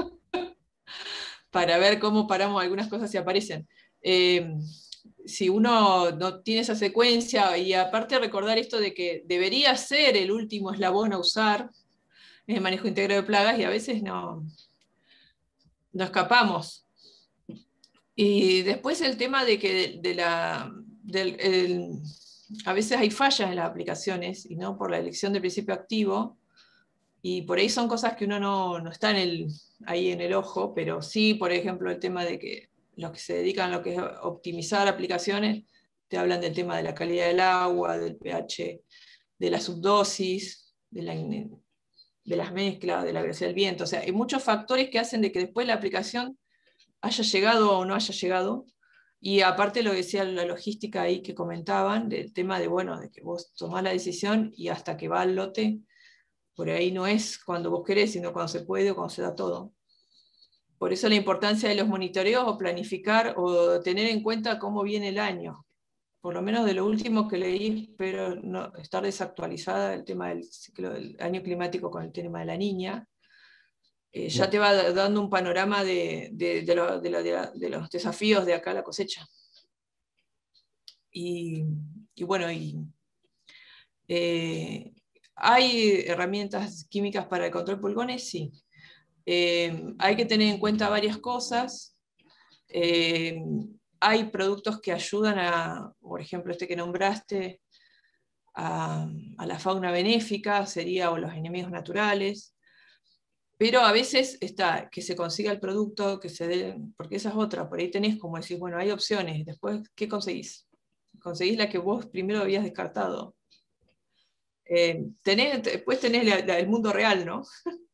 Speaker 2: Para ver cómo paramos algunas cosas si aparecen. Eh, si uno no tiene esa secuencia, y aparte recordar esto de que debería ser el último eslabón a usar, es el manejo íntegro de plagas, y a veces no, no escapamos. Y después el tema de que de, de la, del, el, a veces hay fallas en las aplicaciones, y no por la elección del principio activo, y por ahí son cosas que uno no, no está en el, ahí en el ojo, pero sí, por ejemplo, el tema de que los que se dedican a lo que es optimizar aplicaciones, te hablan del tema de la calidad del agua, del pH, de la subdosis, de, la, de las mezclas, de la velocidad del viento. O sea, hay muchos factores que hacen de que después la aplicación haya llegado o no haya llegado. Y aparte lo que decía la logística ahí que comentaban, del tema de, bueno, de que vos tomás la decisión y hasta que va al lote, por ahí no es cuando vos querés, sino cuando se puede o cuando se da todo. Por eso la importancia de los monitoreos o planificar o tener en cuenta cómo viene el año. Por lo menos de lo último que leí, espero no estar desactualizada, el tema del ciclo del año climático con el tema de la niña. Eh, ya te va dando un panorama de, de, de, lo, de, lo, de, la, de los desafíos de acá a la cosecha. Y, y bueno, y, eh, ¿hay herramientas químicas para el control de pulgones? Sí. Eh, hay que tener en cuenta varias cosas. Eh, hay productos que ayudan a, por ejemplo, este que nombraste, a, a la fauna benéfica, sería o los enemigos naturales. Pero a veces está que se consiga el producto, que se dé, porque esa es otra, por ahí tenés como decir, bueno, hay opciones, después, ¿qué conseguís? Conseguís la que vos primero habías descartado. Eh, tenés, después tenés la, la, el mundo real, ¿no?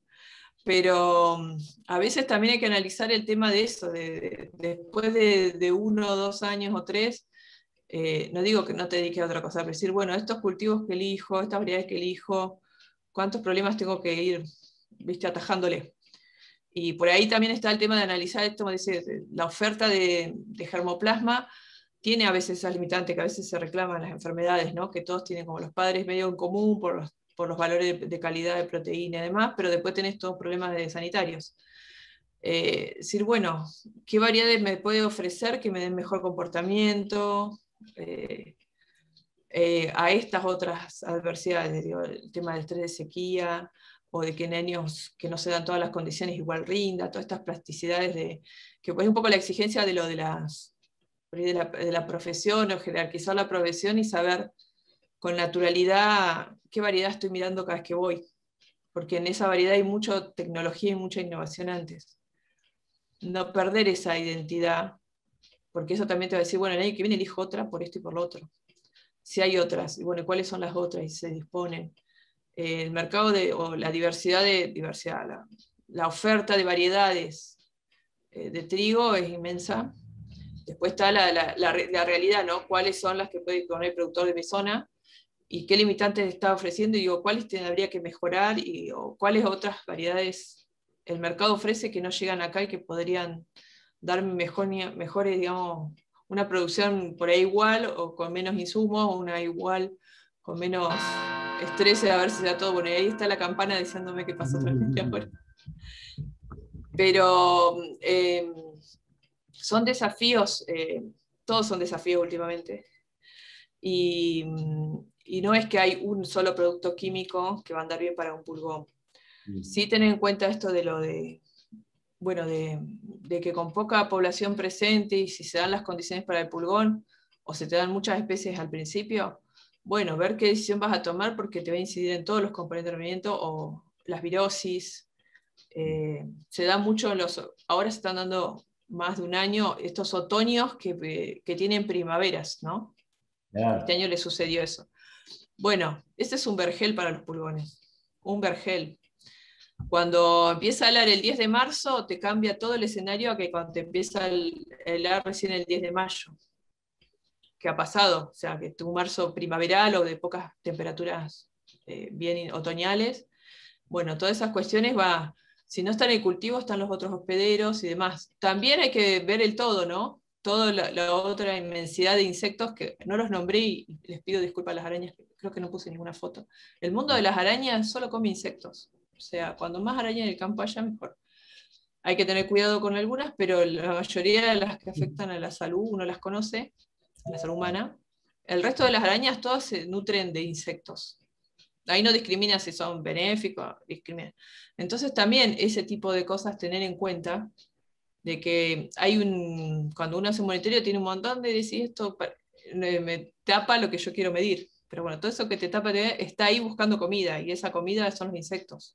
Speaker 2: Pero a veces también hay que analizar el tema de eso, de, de, después de, de uno, dos años o tres, eh, no digo que no te dediques a otra cosa, pero decir, bueno, estos cultivos que elijo, estas variedades que elijo, ¿cuántos problemas tengo que ir, viste, atajándole? Y por ahí también está el tema de analizar esto, dice, la oferta de, de germoplasma tiene a veces esas limitantes que a veces se reclaman las enfermedades, ¿no? Que todos tienen como los padres medio en común por los, por los valores de, de calidad de proteína y demás, pero después tenés todos problemas de sanitarios. Eh, decir, bueno, ¿qué variedades me puede ofrecer que me den mejor comportamiento eh, eh, a estas otras adversidades? Digo, el tema del estrés de sequía, o de que en años que no se dan todas las condiciones igual rinda, todas estas plasticidades de, que pues es un poco la exigencia de lo de las de la, de la profesión, o jerarquizar la profesión y saber con naturalidad qué variedad estoy mirando cada vez que voy, porque en esa variedad hay mucha tecnología y mucha innovación antes. No perder esa identidad, porque eso también te va a decir, bueno, el año que viene elijo otra por esto y por lo otro. Si hay otras, y bueno, ¿cuáles son las otras? Y se disponen. Eh, el mercado de, o la diversidad de diversidad, la, la oferta de variedades eh, de trigo es inmensa. Después está la, la, la, la realidad, ¿no? ¿Cuáles son las que puede poner el productor de mi zona? ¿Y qué limitantes está ofreciendo? Y digo, ¿cuáles tendría que mejorar? Y, o cuáles otras variedades el mercado ofrece que no llegan acá y que podrían dar mejor, mejores, digamos, una producción por ahí igual o con menos insumos, o una igual con menos estrés, a ver si da todo. Bueno, y ahí está la campana diciéndome que pasó otra vez ahora. Pero eh, son desafíos, eh, todos son desafíos últimamente. Y, y no es que hay un solo producto químico que va a andar bien para un pulgón. Sí tener en cuenta esto de lo de, bueno, de, de que con poca población presente y si se dan las condiciones para el pulgón o se te dan muchas especies al principio, bueno, ver qué decisión vas a tomar porque te va a incidir en todos los componentes de rendimiento o las virosis. Eh, se da mucho en los, ahora se están dando más de un año estos otoños que, que tienen primaveras, ¿no? Claro. Este año le sucedió eso. Bueno, este es un vergel para los pulgones, un vergel. Cuando empieza a helar el diez de marzo, te cambia todo el escenario a que cuando te empieza a helar recién el diez de mayo. ¿Qué ha pasado? O sea, que tu marzo primaveral o de pocas temperaturas eh, bien otoñales. Bueno, todas esas cuestiones va, si no está en el cultivo, están los otros hospederos y demás. También hay que ver el todo, ¿no? Toda la, la otra inmensidad de insectos que no los nombré y les pido disculpas a las arañas, creo que no puse ninguna foto. El mundo de las arañas solo come insectos. O sea, cuando más araña en el campo haya, mejor. Hay que tener cuidado con algunas, pero la mayoría de las que afectan a la salud, uno las conoce, a la salud humana. El resto de las arañas todas se nutren de insectos. Ahí no discrimina si son benéficos, discrimina. Entonces también ese tipo de cosas tener en cuenta, de que hay un, cuando uno hace un monitoreo tiene un montón de decir esto me, me tapa lo que yo quiero medir. Pero bueno, todo eso que te tapa está ahí buscando comida, y esa comida son los insectos.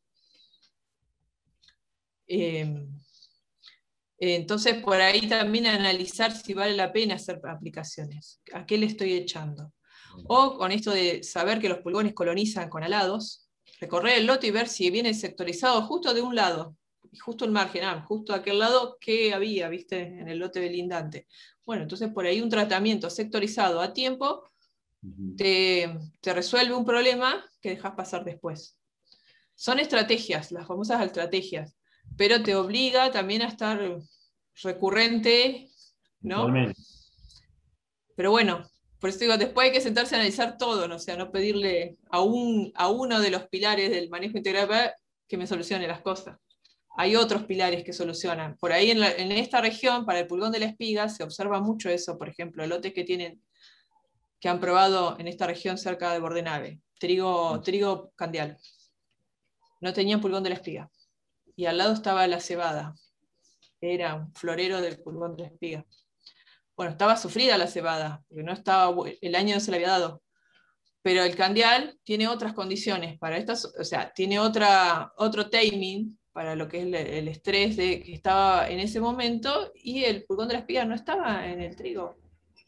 Speaker 2: Eh, entonces, por ahí también analizar si vale la pena hacer aplicaciones. ¿A qué le estoy echando? O con esto de saber que los pulgones colonizan con alados, recorrer el lote y ver si viene sectorizado justo de un lado, justo el margen, ah, justo de aquel lado, ¿qué había, viste, en el lote delindante? Bueno, entonces por ahí un tratamiento sectorizado a tiempo te, te resuelve un problema que dejas pasar después. Son estrategias, las famosas estrategias, pero te obliga también a estar recurrente, ¿no? Totalmente. Pero bueno, por eso digo, después hay que sentarse a analizar todo, ¿no? O sea, no pedirle a, un, a uno de los pilares del manejo integral que me solucione las cosas. Hay otros pilares que solucionan. Por ahí en, la, en esta región, para el pulgón de la espiga, se observa mucho eso, por ejemplo, lotes que tienen, que han probado en esta región cerca de Bordenave, trigo, trigo candial. No tenían pulgón de la espiga. Y al lado estaba la cebada. Era un florero del pulgón de la espiga. Bueno, estaba sufrida la cebada, porque no estaba, el año no se le había dado. Pero el candial tiene otras condiciones para estas, o sea, tiene otra, otro timing para lo que es el, el estrés de que estaba en ese momento, y el pulgón de la espiga no estaba en el trigo.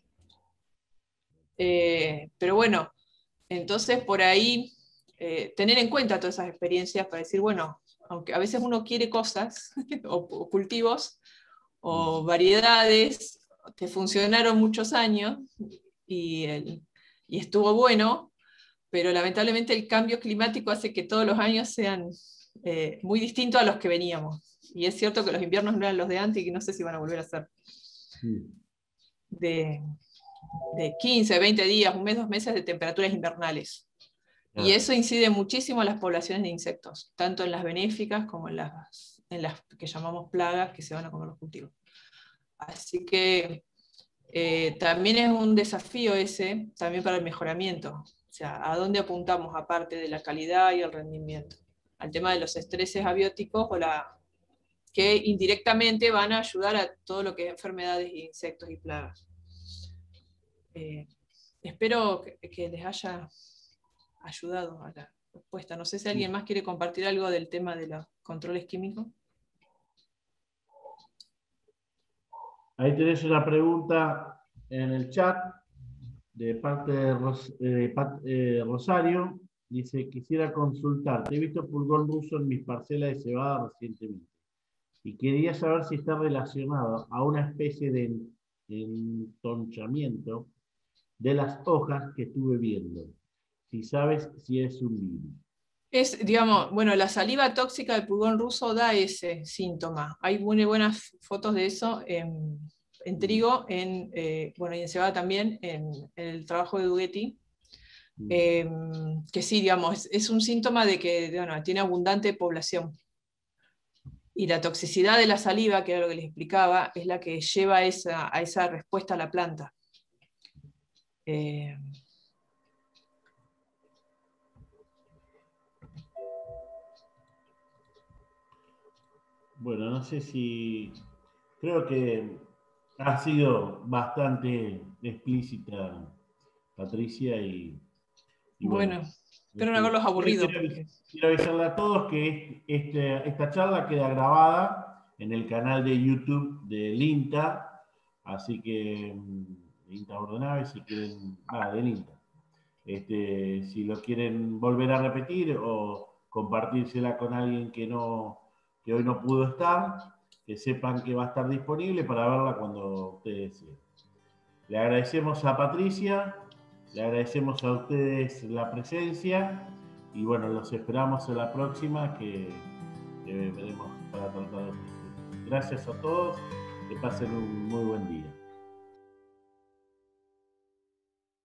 Speaker 2: Eh, pero bueno, entonces por ahí eh, tener en cuenta todas esas experiencias para decir, bueno, aunque a veces uno quiere cosas, o, o cultivos, o variedades que funcionaron muchos años, y, el, y estuvo bueno, pero lamentablemente el cambio climático hace que todos los años sean eh, muy distintos a los que veníamos. Y es cierto que los inviernos no eran los de antes y que no sé si van a volver a ser. De, de quince, veinte días, un mes, dos meses de temperaturas invernales. Y eso incide muchísimo en las poblaciones de insectos, tanto en las benéficas como en las, en las que llamamos plagas que se van a comer los cultivos. Así que eh, también es un desafío ese, también para el mejoramiento. O sea, ¿a dónde apuntamos aparte de la calidad y el rendimiento? Al tema de los estreses abióticos, o la, que indirectamente van a ayudar a todo lo que es enfermedades, insectos y plagas. Eh, espero que, que les haya ayudado a la respuesta. No sé si alguien más quiere compartir algo del tema de los controles químicos.
Speaker 1: Ahí tenés una pregunta en el chat de parte de Ros eh, Pat eh, Rosario. Dice, quisiera consultarte. He visto pulgón ruso en mis parcelas de cebada recientemente y quería saber si está relacionado a una especie de entonchamiento de las hojas que estuve viendo. Si sabes si es un virus.
Speaker 2: Es, digamos, bueno, la saliva tóxica del pulgón ruso da ese síntoma. Hay muy buenas fotos de eso en, en trigo, en, eh, bueno, y en cebada también, en, en el trabajo de Dughetti, eh, que sí, digamos, es, es un síntoma de que bueno, tiene abundante población. Y la toxicidad de la saliva, que era lo que les explicaba, es la que lleva a esa, a esa respuesta a la planta. Eh,
Speaker 1: Bueno, no sé si... Creo que ha sido bastante explícita Patricia y, y bueno,
Speaker 2: bueno, espero no
Speaker 1: este,
Speaker 2: haberlos
Speaker 1: quiero,
Speaker 2: aburrido.
Speaker 1: quiero avis- quiero avisarle a todos que este- esta charla queda grabada en el canal de YouTube del INTA, así que mm, INTA Ordenave, si quieren, ah, del INTA. Este, si lo quieren volver a repetir o compartírsela con alguien que, no, que hoy no pudo estar, que sepan que va a estar disponible para verla cuando ustedes deseen. Le agradecemos a Patricia, le agradecemos a ustedes la presencia y bueno, los esperamos en la próxima que, que veremos para tratar otros temas. Gracias a todos, que pasen un muy buen día.